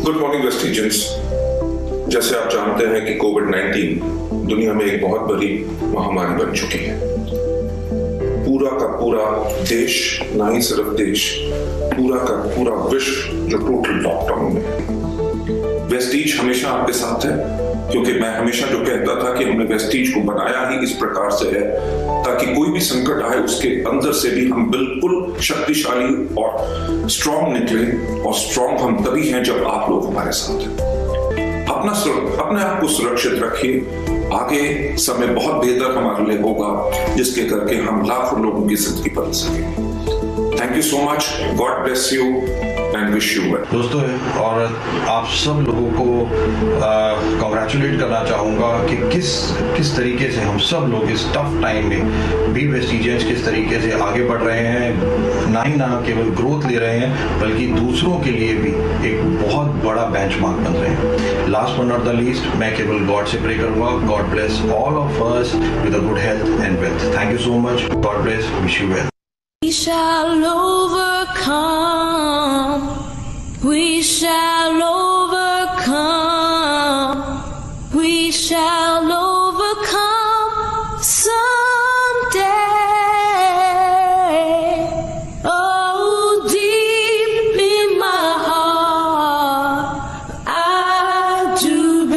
Good morning वेस्टिजियंस। जैसे आप जानते हैं कि कोविड-19 दुनिया में एक बहुत बड़ी महामारी बन चुकी है। पूरा का पूरा देश, ना ही सिर्फ देश, पूरा का पूरा विश्व जो टोटल लॉकडाउन में। वेस्टीज हमेशा आपके साथ है, क्योंकि मैं हमेशा जो कहता था कि हमने वेस्टीज को बनाया ही इस प्रकार से है ताकि कोई भी संकट आए उसके अंदर से भी हम बिल्कुल शक्तिशाली और स्ट्रॉन्ग निकले। और स्ट्रॉन्ग हम तभी हैं जब आप लोग हमारे साथ हैं। अपने आप को सुरक्षित रखिए। आगे समय बहुत बेहतर हमारे लिए होगा, जिसके करके हम लाखों लोगों की जिंदगी बदल सकेंगे। Thank you so much. God bless you and wish you well. दोस्तों, और आप सब लोगों को कॉन्ग्रेचुलेट करना चाहूँगा कि किस तरीके से हम सब लोग इस टफ टाइम में भी वेस्टिजियंस किस तरीके से आगे बढ़ रहे हैं। ना केवल ग्रोथ ले रहे हैं बल्कि दूसरों के लिए भी एक बहुत बड़ा बेंचमार्क बन रहे हैं। Last but not the least, मैं केवल गॉड से प्रे करूँगा, God bless all of us with a good health and wealth. Thank you so much. God bless, wish you well. We shall overcome. We shall overcome. We shall overcome someday. Oh, deep in my heart, I do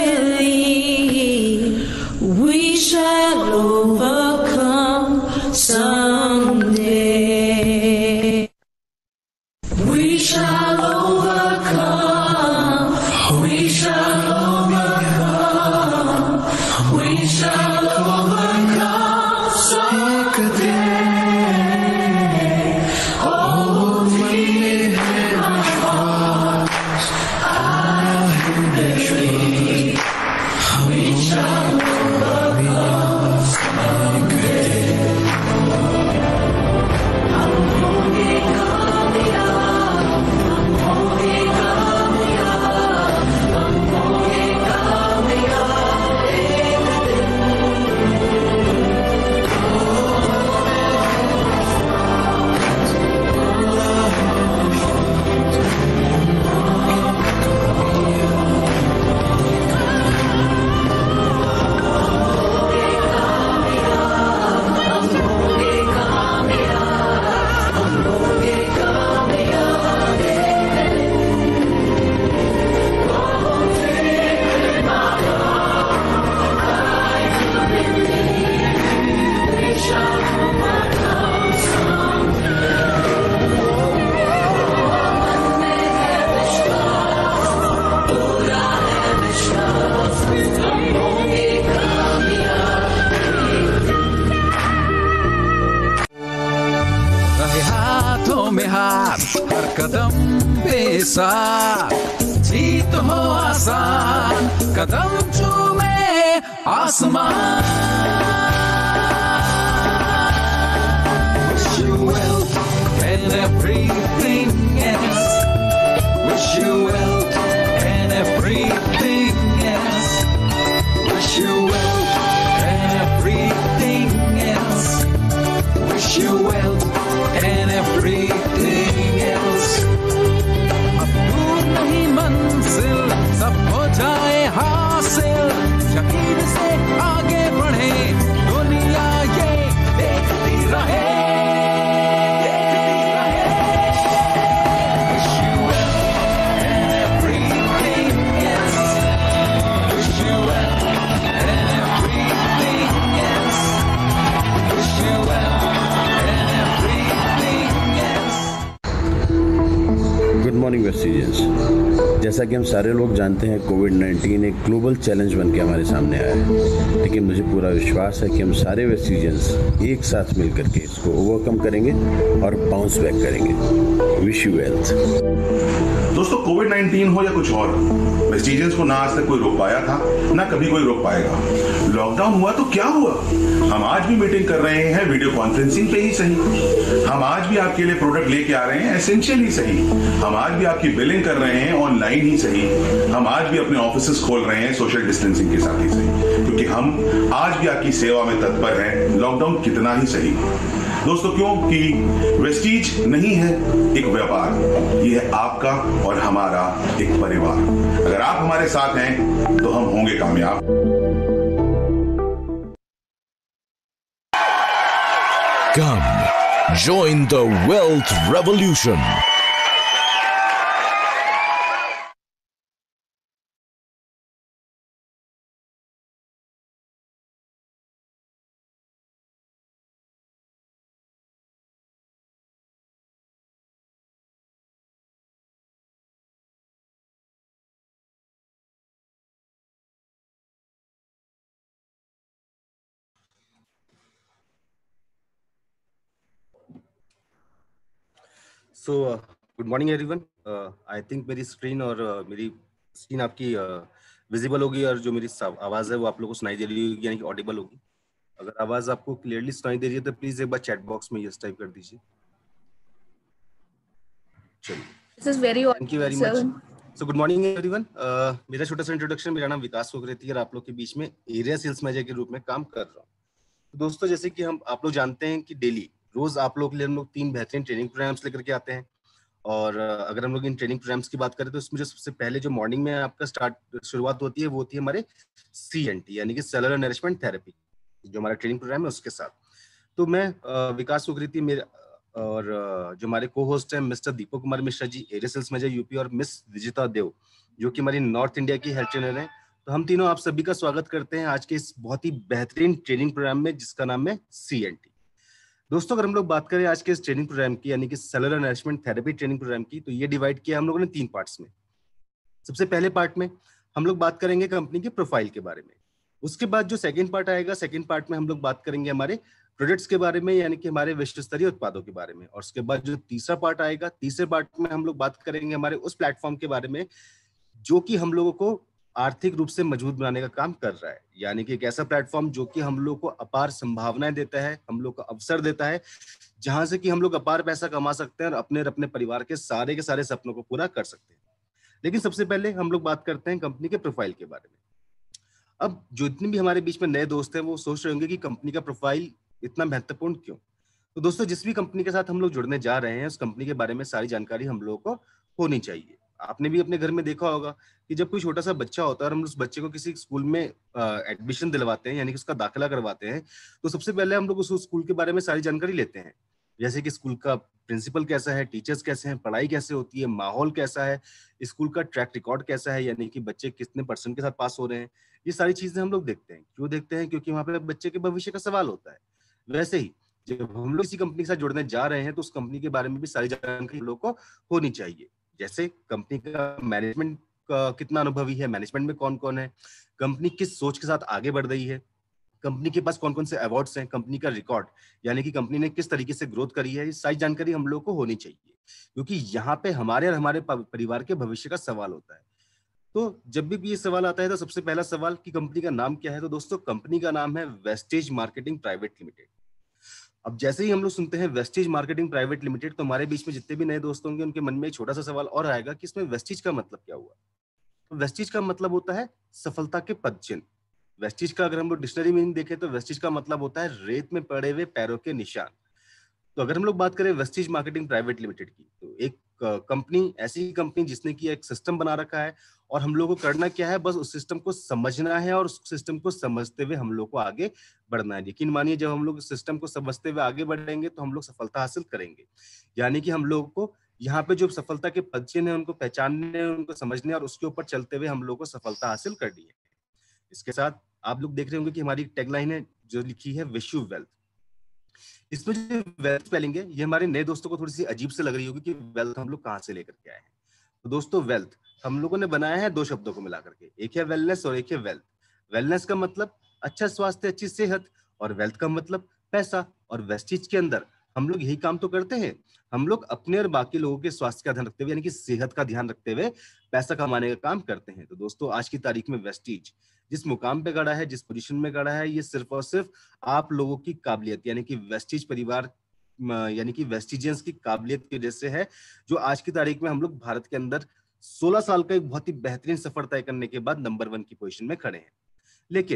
believe we shall overcome someday. We shall overcome. We shall overcome. We shall overcome someday. Oh, deep in my heart, I believe we shall overcome someday. में हाथ हर कदम पे साथ, जीत हो आसान, कदम चूमे आसमान। Wish you well and everything else. Wish you well and everything else. Wish you well and everything else. Wish you well and everything else. अब दूर नहीं मंजिल, सब हो जाए हासिल, यकीन से आगे बढ़े, दुनिया ये देखती रहे। Wish you well and everything else. Wish you well and everything else. Wish you well. Good morning Vestigians. जैसा कि हम सारे लोग जानते हैं, कोविड-19 एक ग्लोबल चैलेंज बन के हमारे सामने आया है, लेकिन मुझे पूरा विश्वास है कि हम सारे वेस्टिजियंस एक साथ मिलकर के इसको ओवरकम करेंगे और बाउंस बैक करेंगे। Wish you health. दोस्तों, कोविड-19 हो या कुछ और, वेस्टिजियंस को ना आज तक कोई रोक पाया था, ना कभी कोई रोक पाएगा। लॉकडाउन हुआ तो क्या हुआ, हम आज भी मीटिंग कर रहे हैं वीडियो कॉन्फ्रेंसिंग पे ही सही, हम आज भी आपके लिए प्रोडक्ट लेके आ रहे हैं एसेंशियल ही सही, हम आज भी आपकी बिलिंग कर रहे हैं ऑनलाइन ही सही, हम आज भी अपने ऑफिसेस खोल रहे हैं सोशल डिस्टेंसिंग के साथ ही सही, क्योंकि हम आज भी आपकी सेवा में तत्पर हैं, लॉकडाउन कितना ही सही। दोस्तों क्योंकि वेस्टीज नहीं है एक व्यापार, ये है आपका और हमारा एक परिवार। अगर आप हमारे साथ हैं तो हम होंगे कामयाब। Come, join the wealth revolution. So good morning everyone. I think मेरी स्क्रीन और मेरी स्क्रीन आपकी विजिबल होगी और जो मेरी आवाज़ है वो आप लोगों को सुनाई दे रही होगी, यानी कि ऑडिबल होगी। अगर आवाज़ आपको क्लियरली सुनाई दे रही है तो प्लीज़ एक बार चैट बॉक्स में यस टाइप कर दीजिए। चलिए, This is very thank you very much. So good morning everyone. मेरा छोटा सा इंट्रोडक्शन, मेरा नाम विकास कोकरेती और आप लोग के बीच में एरिया सेल्स मैनेजर के रूप में काम कर रहा हूँ। तो दोस्तों, जैसे कि आप लोग जानते हैं कि डेली रोज आप लोग के लिए हम लोग 3 बेहतरीन ट्रेनिंग प्रोग्राम्स लेकर के आते हैं। और अगर हम लोग इन ट्रेनिंग प्रोग्राम्स की बात करें तो इसमें जो सबसे पहले जो मॉर्निंग में आपका शुरुआत होती है वो होती है हमारे CNT यानी कि सेलुलर नरिशमेंट थेरेपी, जो हमारा ट्रेनिंग प्रोग्राम है उसके साथ। तो मैं विकास कोकरेती मेरे और जो हमारे को होस्ट हैं Mister Deepak Kumar Mishra ji, area sales manager UP, और मिस विजिता देव जो कि हमारी नॉर्थ इंडिया की हेल्थ ट्रेनर हैं। तो हम तीनों आप सभी का स्वागत करते हैं आज के इस बहुत ही बेहतरीन ट्रेनिंग प्रोग्राम में जिसका नाम है CNT। दोस्तों, अगर हम लोग बात करें आज के इस ट्रेनिंग प्रोग्राम की यानी कि cellular nourishment therapy training programme की, तो ये डिवाइड किया हम लोगों ने 3 पार्ट्स में। सबसे पहले पार्ट में हम लोग बात करेंगे कंपनी के प्रोफाइल के बारे में। उसके बाद जो सेकंड पार्ट आएगा, सेकंड पार्ट में हम लोग बात करेंगे हमारे प्रोडक्ट्स के बारे में यानी कि हमारे विश्व स्तरीय उत्पादों के बारे में। और उसके बाद जो तीसरा पार्ट आएगा, तीसरे पार्ट में हम लोग बात करेंगे हमारे उस प्लेटफॉर्म के बारे में जो कि हम लोगों को आर्थिक रूप से मजबूत बनाने का काम कर रहा है, यानी कि एक ऐसा प्लेटफॉर्म जो कि हम लोग को अपार संभावनाएं देता है, हम लोग को अवसर देता है, जहां से कि हम लोग अपार पैसा कमा सकते हैं और अपने परिवार के सारे सपनों को पूरा कर सकते हैं। लेकिन सबसे पहले हम लोग बात करते हैं कंपनी के प्रोफाइल के बारे में। अब जो इतने भी हमारे बीच में नए दोस्त हैं वो सोच रहे होंगे कि कंपनी का प्रोफाइल इतना महत्वपूर्ण क्यों। तो दोस्तों, जिस भी कंपनी के साथ हम लोग जुड़ने जा रहे हैं उस कंपनी के बारे में सारी जानकारी हम लोगों को होनी चाहिए। आपने भी अपने घर में देखा होगा कि जब कोई छोटा सा बच्चा होता है और हम उस बच्चे को किसी स्कूल में एडमिशन दिलवाते हैं यानी कि उसका दाखिला करवाते हैं, तो सबसे पहले हम लोग उस स्कूल के बारे में सारी जानकारी लेते हैं, जैसे कि स्कूल का प्रिंसिपल कैसा है, टीचर्स कैसे हैं, पढ़ाई कैसे होती है, माहौल कैसा है, स्कूल का ट्रैक रिकॉर्ड कैसा है, यानी कि बच्चे कितने % के साथ पास हो रहे हैं। ये सारी चीजें हम लोग देखते हैं। क्यों देखते हैं? क्योंकि वहाँ पे बच्चे के भविष्य का सवाल होता है। वैसे ही जब हम लोग किसी कंपनी के साथ जुड़ने जा रहे हैं तो उस कंपनी के बारे में भी सारी जानकारी हम लोग को होनी चाहिए, जैसे कंपनी का मैनेजमेंट का कितना अनुभवी है, मैनेजमेंट में कौन कौन है, कंपनी किस सोच के साथ आगे बढ़ रही है, कंपनी के पास कौन कौन से अवार्ड्स हैं, कंपनी का रिकॉर्ड यानी कि कंपनी ने किस तरीके से ग्रोथ करी है, ये सारी जानकारी हम लोग को होनी चाहिए, क्योंकि यहाँ पे हमारे और हमारे परिवार के भविष्य का सवाल होता है। तो जब भी ये सवाल आता है तो सबसे पहला सवाल कि कंपनी का नाम क्या है, तो दोस्तों कंपनी का नाम है वेस्टेज मार्केटिंग प्राइवेट लिमिटेड। अब जैसे ही हम लोग सुनते हैं वेस्टेज मार्केटिंग प्राइवेट लिमिटेड, तो हमारे बीच में जितने भी नए दोस्त होंगे उनके मन में एक छोटा सा सवाल और आएगा कि इसमें वेस्टेज का मतलब क्या हुआ। तो वेस्टेज का मतलब होता है सफलता के पदचिन्ह। वेस्टेज का अगर हम लोग डिक्शनरी मीनिंग देखें तो वेस्टेज का मतलब होता है रेत में पड़े हुए पैरों के निशान। तो अगर हम लोग बात करें वेस्टेज मार्केटिंग प्राइवेट लिमिटेड की, तो एक कंपनी, ऐसी कंपनी जिसने की एक सिस्टम बना रखा है और हम लोगों को करना क्या है, बस उस सिस्टम को समझना है और उस सिस्टम को समझते हुए हम लोग को आगे बढ़ना है। यकीन मानिए, जब हम लोग इस सिस्टम को समझते हुए आगे बढ़ेंगे तो हम लोग सफलता हासिल करेंगे। यानी कि हम लोग को यहाँ पे जो सफलता के पदचिन्ह है उनको पहचानने, उनको समझने और उसके ऊपर चलते हुए हम लोग को सफलता हासिल करनी है। इसके साथ आप लोग देख रहे होंगे कि हमारी टैगलाइन है जो लिखी है विश यू वेल्थ। इसमें जो वेल्थ स्पेलिंग है ये हमारे नए दोस्तों को थोड़ी सी अजीब से लग रही होगी कि वेल्थ हम लोग कहाँ से लेकर के आए हैं। तो दोस्तों, वेल्थ हम लोगों ने बनाया है 2 शब्दों को मिला करके, एक है वेलनेस और एक है वेल्थ। वेलनेस का मतलब अच्छा स्वास्थ्य, अच्छी सेहत, और वेल्थ का मतलब पैसा। और वेस्टेज के अंदर हम लोग यही काम तो करते हैं, हम लोग अपने और बाकी लोगों के स्वास्थ्य का ध्यान रखते हुए यानी कि सेहत का ध्यान रखते हुए पैसा कमाने का काम करते हैं। तो दोस्तों, आज की तारीख में वेस्टेज जिस मुकाम पे खड़ा है, जिस पोजीशन में खड़ा है, ये सिर्फ और सिर्फ आप लोगों की काबिलियत यानी कि वेस्टेज परिवार यानी कि वेस्टिजियंस की काबिलियत की वजह से है, जो आज की तारीख में हम लोग भारत के अंदर 16 साल का एक बहुत ही बेहतरीन सफर तय करने के बाद नंबर 1 की पोजीशन में खड़े हैं। लेकिन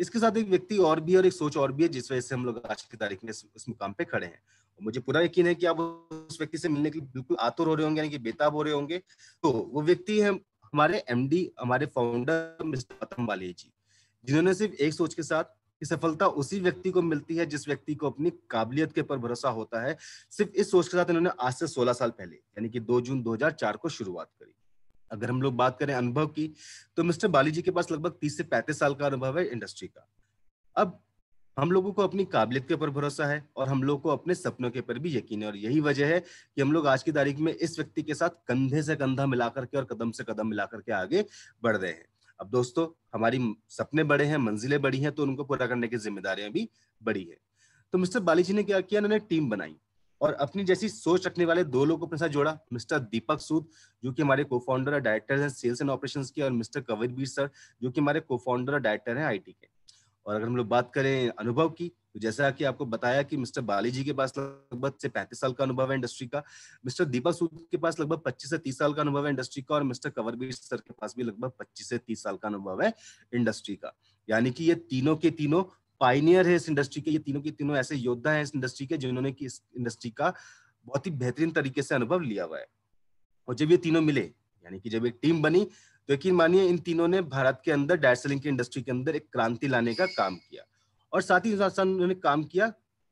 इसके साथ एक व्यक्ति और भी और एक सोच और भी है जिस वजह से हम लोग आज की तारीख में इस मुकाम पे खड़े हैं। और मुझे पूरा यकीन है कि आप उस व्यक्ति से मिलने के लिए बिल्कुल आतुर हो रहे होंगे, यानी कि बेताब हो रहे होंगे। तो वो व्यक्ति है हमारे एमडी, हमारे फाउंडर मिस्टर पतंग वाले जी, जिन्होंने सिर्फ एक सोच के साथ कि सफलता उसी व्यक्ति को मिलती है जिस व्यक्ति को अपनी काबिलियत के ऊपर भरोसा होता है। सिर्फ इस सोच के साथ इन्होंने आज से 16 साल पहले यानी कि 2 जून 2004 को शुरुआत करी। अगर हम लोग बात करें अनुभव की, तो मिस्टर बाली जी के पास लगभग 30 से 35 साल का अनुभव है इंडस्ट्री का। अब हम लोगों को अपनी काबिलियत के ऊपर भरोसा है और हम लोग को अपने सपनों के ऊपर भी यकीन है, और यही वजह है कि हम लोग आज की तारीख में इस व्यक्ति के साथ कंधे से कंधा मिलाकर के और कदम से कदम मिलाकर के आगे बढ़ रहे हैं। अब दोस्तों, हमारी सपने बड़े हैं, मंजिलें बड़ी हैं, तो उनको पूरा करने की जिम्मेदारियां भी बड़ी है। तो मिस्टर बाली जी ने क्या किया, उन्होंने टीम बनाई और अपनी जैसी सोच रखने वाले 2 लोगों को अपने साथ जोड़ा। मिस्टर दीपक सूद, जो कि हमारे को फाउंडर और डायरेक्टर हैं सेल्स एंड ऑपरेशंस के, और मिस्टर कवरवीर सर, जो कि हमारे को फाउंडर और डायरेक्टर हैं आईटी के। और अगर हम लोग बात करें अनुभव की, तो जैसा कि आपको बताया कि मिस्टर बाली जी के पास लगभग से 35 साल का अनुभव है इंडस्ट्री का, मिस्टर दीपक सूद के पास लगभग 25 से 30 साल का अनुभव है इंडस्ट्री का, और मिस्टर कवरवीर सर के पास भी लगभग 25 से 30 साल का अनुभव है इंडस्ट्री का। यानी कि ये तीनों के तीनों पायनियर है इस इंडस्ट्री के, ये तीनों के तीनों ऐसे योद्धा हैं इस इंडस्ट्री के जिन्होंने कि इस इंडस्ट्री का बहुत ही बेहतरीन तरीके से अनुभव लिया हुआ है। और जब ये तीनों मिले, यानी कि जब एक टीम बनी, तो यकीन मानिए इन तीनों ने भारत के अंदर डायरेक्ट सेलिंग की इंडस्ट्री के अंदर एक क्रांति लाने का काम किया। और साथ ही साथ उन्होंने काम किया,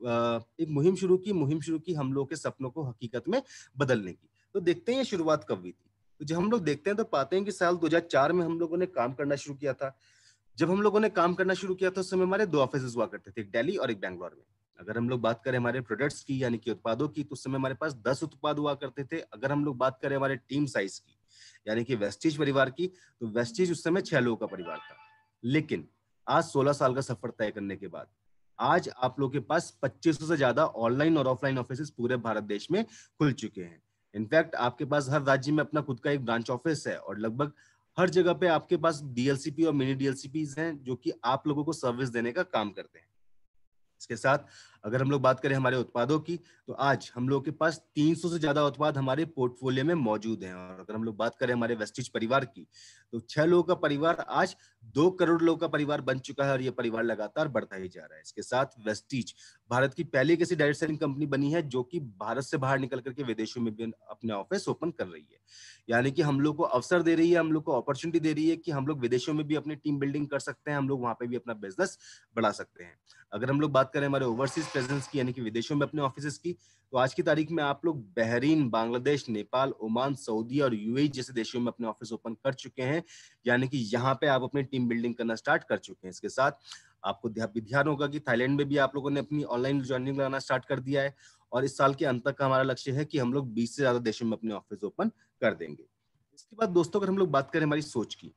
एक मुहिम शुरू की हम लोगों के सपनों को हकीकत में बदलने की। तो देखते हैं ये शुरुआत कब हुई थी। तो जब हम लोग देखते हैं तो पाते हैं कि साल 2004 में हम लोगों ने काम करना शुरू किया था। जब हम लोगों ने काम करना शुरू किया था उस समय हमारे 2 ऑफिस हुआ करते थे, एक दिल्ली और एक बैंगलोर में। अगर हम लोग बात करें हमारे प्रोडक्ट्स की यानी कि उत्पादों की, तो उस समय हमारे पास 10 उत्पाद हुआ करते थे। अगर हम लोग बात करें हमारे टीम साइज की यानी कि वेस्टीज परिवार की, तो वेस्टीज उस समय 6 लोगों का परिवार था। लेकिन आज 16 साल का सफर तय करने के बाद आज आप लोगों के पास 2500 से ज्यादा ऑनलाइन और ऑफलाइन ऑफिस पूरे भारत देश में खुल चुके हैं। इनफैक्ट आपके पास हर राज्य में अपना खुद का एक ब्रांच ऑफिस है और लगभग हर जगह पे आपके पास डीएलसीपी और मिनी डीएलसीपीज हैं जो कि आप लोगों को सर्विस देने का काम करते हैं। इसके साथ अगर हम लोग बात करें हमारे उत्पादों की, तो आज हम लोगों के पास 300 से ज्यादा उत्पाद हमारे पोर्टफोलियो में मौजूद हैं। और अगर हम लोग बात करें हमारे वेस्टीज परिवार की, तो 6 लोगों का परिवार आज 2 करोड़ लोगों का परिवार बन चुका है और ये परिवार लगातार बढ़ता ही जा रहा है। इसके साथ वेस्टीज भारत की पहली एक ऐसी डायरेक्ट सेलिंग कंपनी बनी है जो कि भारत से बाहर निकल करके विदेशों में भी अपने ऑफिस ओपन कर रही है। यानी कि हम लोग को अवसर दे रही है, हम लोग को अपॉर्चुनिटी दे रही है कि हम लोग विदेशों में भी अपनी टीम बिल्डिंग कर सकते हैं, हम लोग वहां पे भी अपना बिजनेस बढ़ा सकते हैं। अगर हम लोग बात करें हमारे ओवरसीज प्रेजेंस की यानी कि विदेशों में अपने ऑफिसेस की, तो आज की तारीख में आप लोग Bahrain, Bangladesh, Nepal, Oman, Saudi और यूएई जैसे देशों में अपने ऑफिस ओपन कर चुके हैं। यानी कि यहाँ पे आप अपनी टीम बिल्डिंग करना स्टार्ट कर चुके हैं। इसके साथ आपको ध्यान होगा कि थाईलैंड में भी आप लोगों ने अपनी ऑनलाइन ज्वाइनिंग लगाना स्टार्ट कर दिया है और इस साल के अंत तक का हमारा लक्ष्य है कि हम लोग 20 से ज्यादा देशों में अपने ऑफिस ओपन कर देंगे। इसके बाद दोस्तों अगर हम लोग बात करें हमारी सोच की,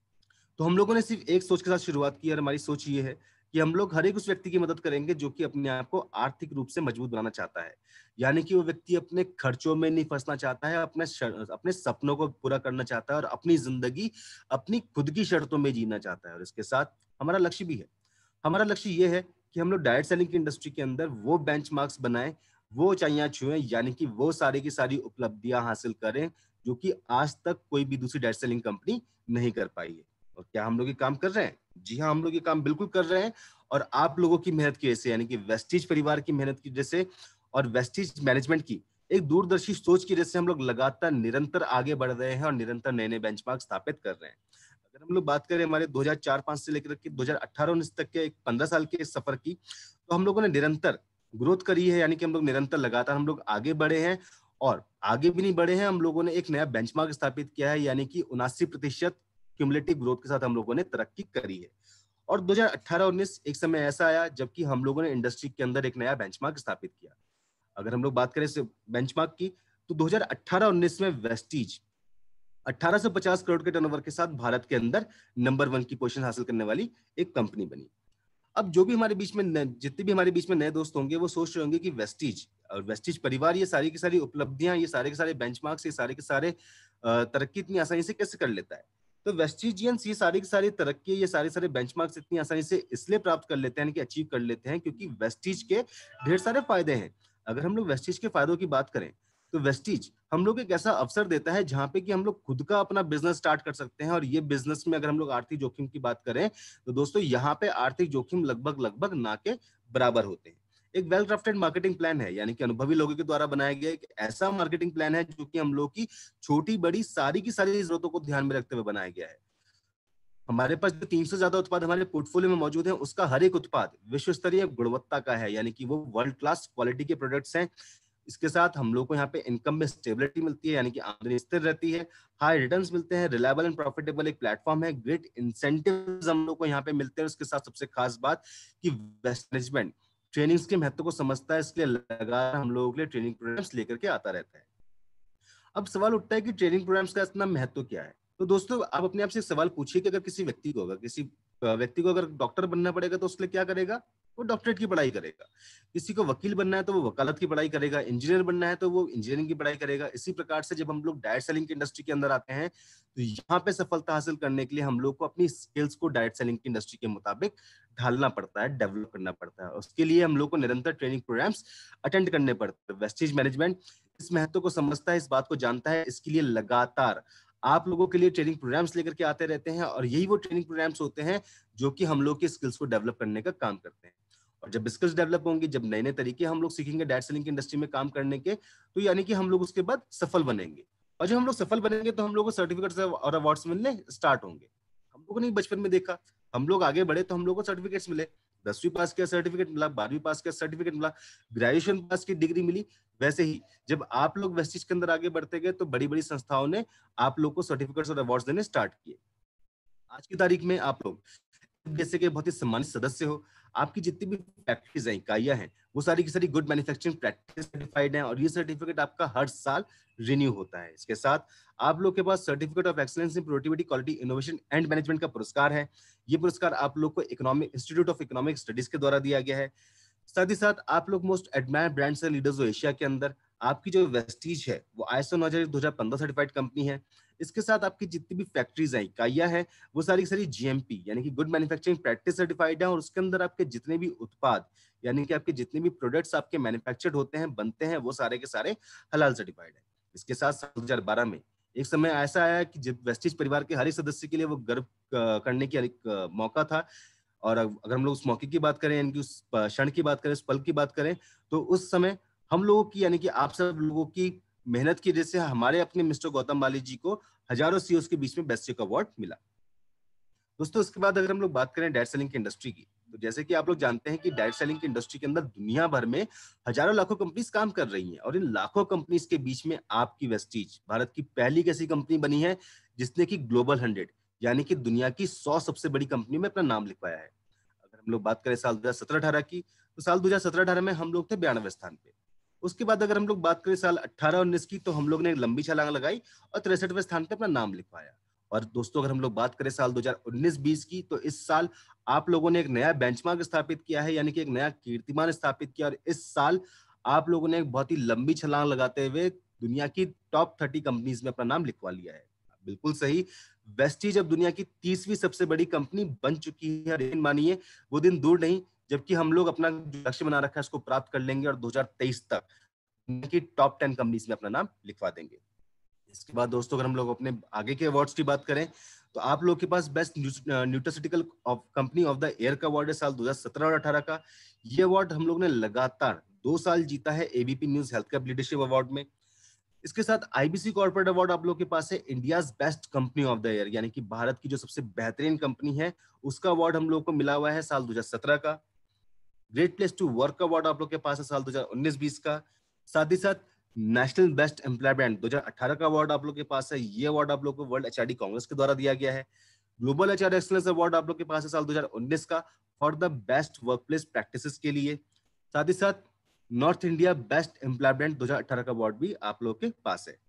तो हम लोगों ने सिर्फ एक सोच के साथ शुरुआत की और हमारी सोच ये है कि हम लोग हर एक उस व्यक्ति की मदद करेंगे जो कि अपने आप को आर्थिक रूप से मजबूत बनाना चाहता है। यानी कि वो व्यक्ति अपने खर्चों में नहीं फंसना चाहता है, अपने सपनों को पूरा करना चाहता है और अपनी जिंदगी अपनी खुद की शर्तों में जीना चाहता है। और इसके साथ हमारा लक्ष्य भी है, हमारा लक्ष्य ये है कि हम लोग डायरेक्ट सेलिंग की इंडस्ट्री के अंदर वो बेंचमार्क्स बनाएं, वो ऊंचाइयां छुएं, यानी कि वो सारी की सारी उपलब्धियां हासिल करें जो कि आज तक कोई भी दूसरी डायरेक्ट सेलिंग कंपनी नहीं कर पाई है। और क्या हम लोग ये काम कर रहे हैं? जी हाँ, हम लोग ये काम बिल्कुल कर रहे हैं। और आप लोगों की मेहनत की वजह से यानी कि वेस्टीज परिवार की मेहनत की वजह से और वेस्टीज मैनेजमेंट की एक दूरदर्शी सोच की वजह से हम लोग लगातार निरंतर आगे बढ़ रहे हैं और निरंतर नए नए बेंचमार्क स्थापित कर रहे हैं। अगर हम लोग बात करें हमारे 2004-05 से लेकर के 2018-19 तक के 15 साल के सफर की, तो हम लोगों ने निरंतर ग्रोथ करी है। यानी कि हम लोग निरंतर लगातार हम लोग आगे बढ़े हैं और आगे भी नहीं बढ़े हैं, हम लोगों ने एक नया बेंचमार्क स्थापित किया है। यानी कि 79% क्यूमुलेटिव ग्रोथ के साथ हम लोगों ने तरक्की करी है। और 2018-19 एक समय ऐसा आया जबकि हम लोगों ने इंडस्ट्री के अंदर एक नया बेंचमार्क स्थापित किया। अगर हम लोग बात करें इस बेंचमार्क की, तो 2018-19 में वेस्टीज 1850 करोड़ के टर्नओवर के साथ भारत के अंदर नंबर 1 की पोजीशन हासिल करने वाली एक कंपनी बनी। अब जो भी हमारे बीच में जितने भी हमारे बीच में नए दोस्त होंगे वो सोच रहे होंगे कि वेस्टीज और वेस्टीज परिवार ये सारी की सारी उपलब्धियां, ये सारे के सारे बेंचमार्क्स, ये सारे के सारे तरक्की इतनी आसानी से कैसे कर लेता है। तो वेस्टीजियंस ये सारी की सारी तरक्की, ये सारे सारे बेंचमार्क्स इतनी आसानी से इसलिए प्राप्त कर लेते हैं कि अचीव कर लेते हैं क्योंकि वेस्टीज के ढेर सारे फायदे हैं। अगर हम लोग वेस्टीज के फायदों की बात करें तो वेस्टीज हम लोग एक ऐसा अवसर देता है जहां पे कि हम लोग खुद का अपना बिजनेस स्टार्ट कर सकते हैं। और ये बिजनेस में अगर हम लोग आर्थिक जोखिम की बात करें तो दोस्तों यहाँ पे आर्थिक जोखिम लगभग लगभग ना के बराबर होते हैं। एक वेल क्राफ्टेड मार्केटिंग प्लान है, यानी कि अनुभवी लोगों के द्वारा बनाया गया एक ऐसा मार्केटिंग प्लान है जो कि हम लोग की छोटी बड़ी सारी की सारी जरूरतों को ध्यान में रखते हुए बनाया गया है। हमारे पास जो 300 से ज्यादा उत्पाद हमारे पोर्टफोलियो में मौजूद हैं, उसका हर एक उत्पाद विश्व स्तरीय गुणवत्ता का है, यानी कि वो वर्ल्ड क्लास क्वालिटी के प्रोडक्ट्स हैं। इसके साथ हम लोग को यहाँ पे इनकम में स्टेबिलिटी मिलती है, यानी कि आमदनी स्थिर रहती है, हाई रिटर्न्स मिलते हैं, रिलायबल एंड प्रॉफिटेबल एक प्लेटफॉर्म है, ग्रेट इंसेंटिव्स हम लोग को यहाँ पे मिलते हैं। उसके साथ सबसे खास बात कि वेस्ट मैनेजमेंट ट्रेनिंग्स के महत्व को समझता है, इसलिए लगातार हम लोगों के लिए ट्रेनिंग प्रोग्राम्स लेकर के आता रहता है। अब सवाल उठता है कि ट्रेनिंग प्रोग्राम्स का इतना महत्व क्या है। तो दोस्तों आप अपने आप से एक सवाल पूछिए कि अगर किसी व्यक्ति को अगर डॉक्टर बनना पड़ेगा तो उसके लिए क्या करेगा, वो डॉक्टरेट की पढ़ाई करेगा। किसी को वकील बनना है तो वो वकालत की पढ़ाई करेगा, इंजीनियर बनना है तो वो इंजीनियरिंग की पढ़ाई करेगा। इसी प्रकार से जब हम लोग डायरेक्ट सेलिंग की इंडस्ट्री के अंदर आते हैं तो यहाँ पे सफलता हासिल करने के लिए हम लोग को अपनी स्किल्स को डायरेक्ट सेलिंग की इंडस्ट्री के मुताबिक ढालना पड़ता है, डेवलप करना पड़ता है। उसके लिए हम लोग को निरंतर ट्रेनिंग प्रोग्राम्स अटेंड करने पड़ते हैं। वेस्टीज मैनेजमेंट इस महत्व को समझता है, इस बात को जानता है, इसके लिए लगातार आप लोगों के लिए ट्रेनिंग प्रोग्राम्स लेकर के आते रहते हैं। और यही वो ट्रेनिंग प्रोग्राम्स होते हैं जो कि हम लोग की स्किल्स को डेवलप करने का काम करते हैं। और जब स्किल्स डेवलप होंगी, जब नए नए तरीके हम लोग सीखेंगे डायरेक्ट सेलिंग की इंडस्ट्री में काम करने के, तो यानी कि हम लोग उसके बाद सफल बनेंगे। और जब हम लोग सफल बनेंगे तो हम लोग को सर्टिफिकेट्स और अवार्ड्स मिलने स्टार्ट होंगे। हम लोगों ने बचपन में देखा, हम लोग आगे बढ़े तो हम लोग को सर्टिफिकेट्स मिले। 10वीं पास किया सर्टिफिकेट मिला, 12वीं पास किया सर्टिफिकेट मिला, ग्रेजुएशन पास की डिग्री मिली। वैसे ही जब आप लोग वेस्टीज के अंदर आगे बढ़ते गए तो बड़ी बड़ी संस्थाओं ने आप लोग को सर्टिफिकेट्स और अवार्ड्स देने स्टार्ट किए। आज की तारीख में आप लोग जैसे कि बहुत ही सम्मानित सदस्य हो, आपकी जितनी भी फैक्ट्रीज हैं, इकाइयां हैं, वो सारी की सारी गुड मैन्युफैक्चरिंग प्रैक्टिस सर्टिफाइड हैं। और ये सर्टिफिकेट आपका हर साल रिन्यू होता है। इसके साथ आप लोग के पास certificate of excellence in productivity, quality, innovation and management का पुरस्कार है। ये पुरस्कार आप लोग को Economic Institute of Economic Studies के द्वारा दिया गया है। साथ ही साथ आप लोग most admired brands and leaders हो एशिया के अंदर। आपकी जो वेस्टीज है वो ISO 2015 सर्टिफाइड कंपनी है। इसके साथ आपकी जितनी भी फैक्ट्रीज हैं, इकाइयां हैं, वो सारी की सारी GMP यानी कि गुड मैन्युफैक्चरिंग प्रैक्टिस सर्टिफाइड है। और उसके अंदर आपके जितने भी उत्पाद यानी कि आपके जितने भी प्रोडक्ट्स आपके मैन्युफैक्चर्ड होते हैं, बनते हैं, वो सारे के सारे हलाल सर्टिफाइड है। इसके साथ 2012 में एक समय ऐसा आया कि जब वेस्टीज परिवार के हर एक सदस्य के लिए वो गर्व करने की एक मौका था। और अगर हम लोग उस मौके की बात करें, यानी कि उस क्षण की बात करें, उस पल की बात करें, तो उस समय हम लोगों की यानी कि आप सब लोगों की मेहनत की वजह से हमारे अपने मिस्टर गौतम बाली जी को हजारों CEOs के बीच में बेस्ट चेक अवार्ड मिला। दोस्तों इसके बाद अगर हम लोग बात करें डायरेक्ट सेलिंग की इंडस्ट्री की, तो जैसे कि आप लोग जानते हैं कि डायरेक्ट सेलिंग की इंडस्ट्री के अंदर दुनिया भर में हजारों लाखों कंपनीज काम कर रही हैं। और इन लाखों कंपनीज के बीच में आपकी वेस्टीज भारत की पहली ऐसी कंपनी बनी है जिसने कि ग्लोबल 100 यानी कि दुनिया की 100 सबसे बड़ी कंपनी में अपना नाम लिखवाया है। अगर हम लोग बात करें साल 2017-18 की, तो साल 2017-18 में हम लोग थे 92वें स्थान पे। उसके बाद अगर हम लोग बात करें साल 18-19 की, तो हम लोग ने लंबी छलांग लगाई और 63वें स्थान पे अपना नाम लिखवाया। और दोस्तों अगर हम लोग बात करें साल 2019-20 की, तो इस साल आप लोगों ने एक नया बेंचमार्क स्थापित किया है, यानी कि एक नया कीर्तिमान स्थापित किया। और इस साल आप लोगों ने एक बहुत ही लंबी छलांग लगाते हुए दुनिया की टॉप 30 कंपनीज में अपना नाम लिखवा लिया है। बिल्कुल सही, वेस्टीज अब दुनिया की 30वीं सबसे बड़ी कंपनी बन चुकी है। और मानिए वो दिन दूर नहीं जबकि हम लोग अपना जो लक्ष्य बना रखा है उसको प्राप्त कर लेंगे और 2023 तक की टॉप 10 कंपनीज में अपना नाम लिखवा देंगे। इसके बाद दोस्तों अगर हम लोग अपने आगे के अवार्ड्स की बात करें, तो आप लोग के पास best nutraceutical company of the year का अवार्ड है साल 2017 और 18 का। ये अवार्ड हम लोग ने लगातार 2 साल जीता है ABP news health cap leadership award में। इसके साथ IBC कॉर्पोरेट अवार्ड आप लोग के पास है India's best company of the year, यानी कि भारत की जो सबसे बेहतरीन कंपनी है उसका अवार्ड हम लोग को मिला हुआ है साल 2017 का। Great place to work award आप लोग के पास है साल 2019-20 का। साथ ही साथ नेशनल बेस्ट एम्प्लॉय ब्रांड 2018 का अवार्ड आप लोग के पास है। ये अवार्ड आप लोग को वर्ल्ड HRD कांग्रेस के द्वारा दिया गया है। ग्लोबल HR एक्सीलेंस अवार्ड आप लोग के पास है साल 2019 का for the best workplace practices के लिए। साथ ही साथ North India best employ brand 2018 का अवार्ड भी आप लोग के पास है।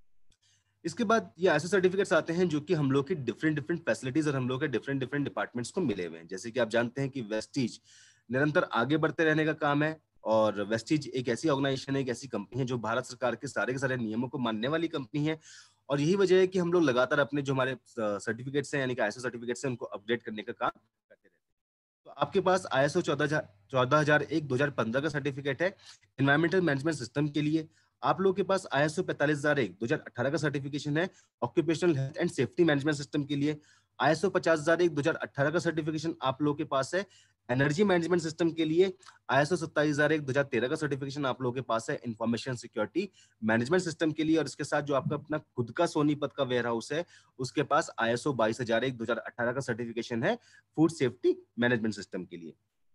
इसके बाद ये ऐसे सर्टिफिकेट्स आते हैं जो कि हम लोग के डिफरेंट फैसिलिटीज और हम लोग के डिफरेंट डिपार्टमेंट्स को मिले हुए हैं। जैसे कि आप जानते हैं कि वेस्टीज निरंतर आगे बढ़ते रहने का काम है। और वेस्टीज एक ऐसी ऑर्गेनाइजेशन है, एक ऐसी कंपनी है जो भारत सरकार के सारे नियमों को मानने वाली कंपनी है। और यही वजह है कि हम लोग लगातार अपने जो हमारे सर्टिफिकेट्स हैं यानी कि ISO सर्टिफिकेट्स हैं उनको अपडेट करने का काम करते रहते हैं। तो आपके पास ISO 14001 2015 का सर्टिफिकेट है एनवायरमेंटल मैनेजमेंट सिस्टम के लिए। आप लोगों के पास ISO 45001 2018 का सर्टिफिकेशन है occupational health and safety management system के लिए। ISO 50001 2018 का सर्टिफिकेशन आप लोगों के पास है एनर्जी मैनेजमेंट सिस्टम के लिए। ISO 27001 2013 का सर्टिफिकेशन आप लोगों के पास है इंफॉर्मेशन सिक्योरिटी मैनेजमेंट सिस्टम के लिए। और इसके साथ जो आपका अपना खुद का सोनीपत का वेयर हाउस है उसके पास ISO 22001 2018 का सर्टिफिकेशन है फूड सेफ्टी मैनेजमेंट सिस्टम के लिए।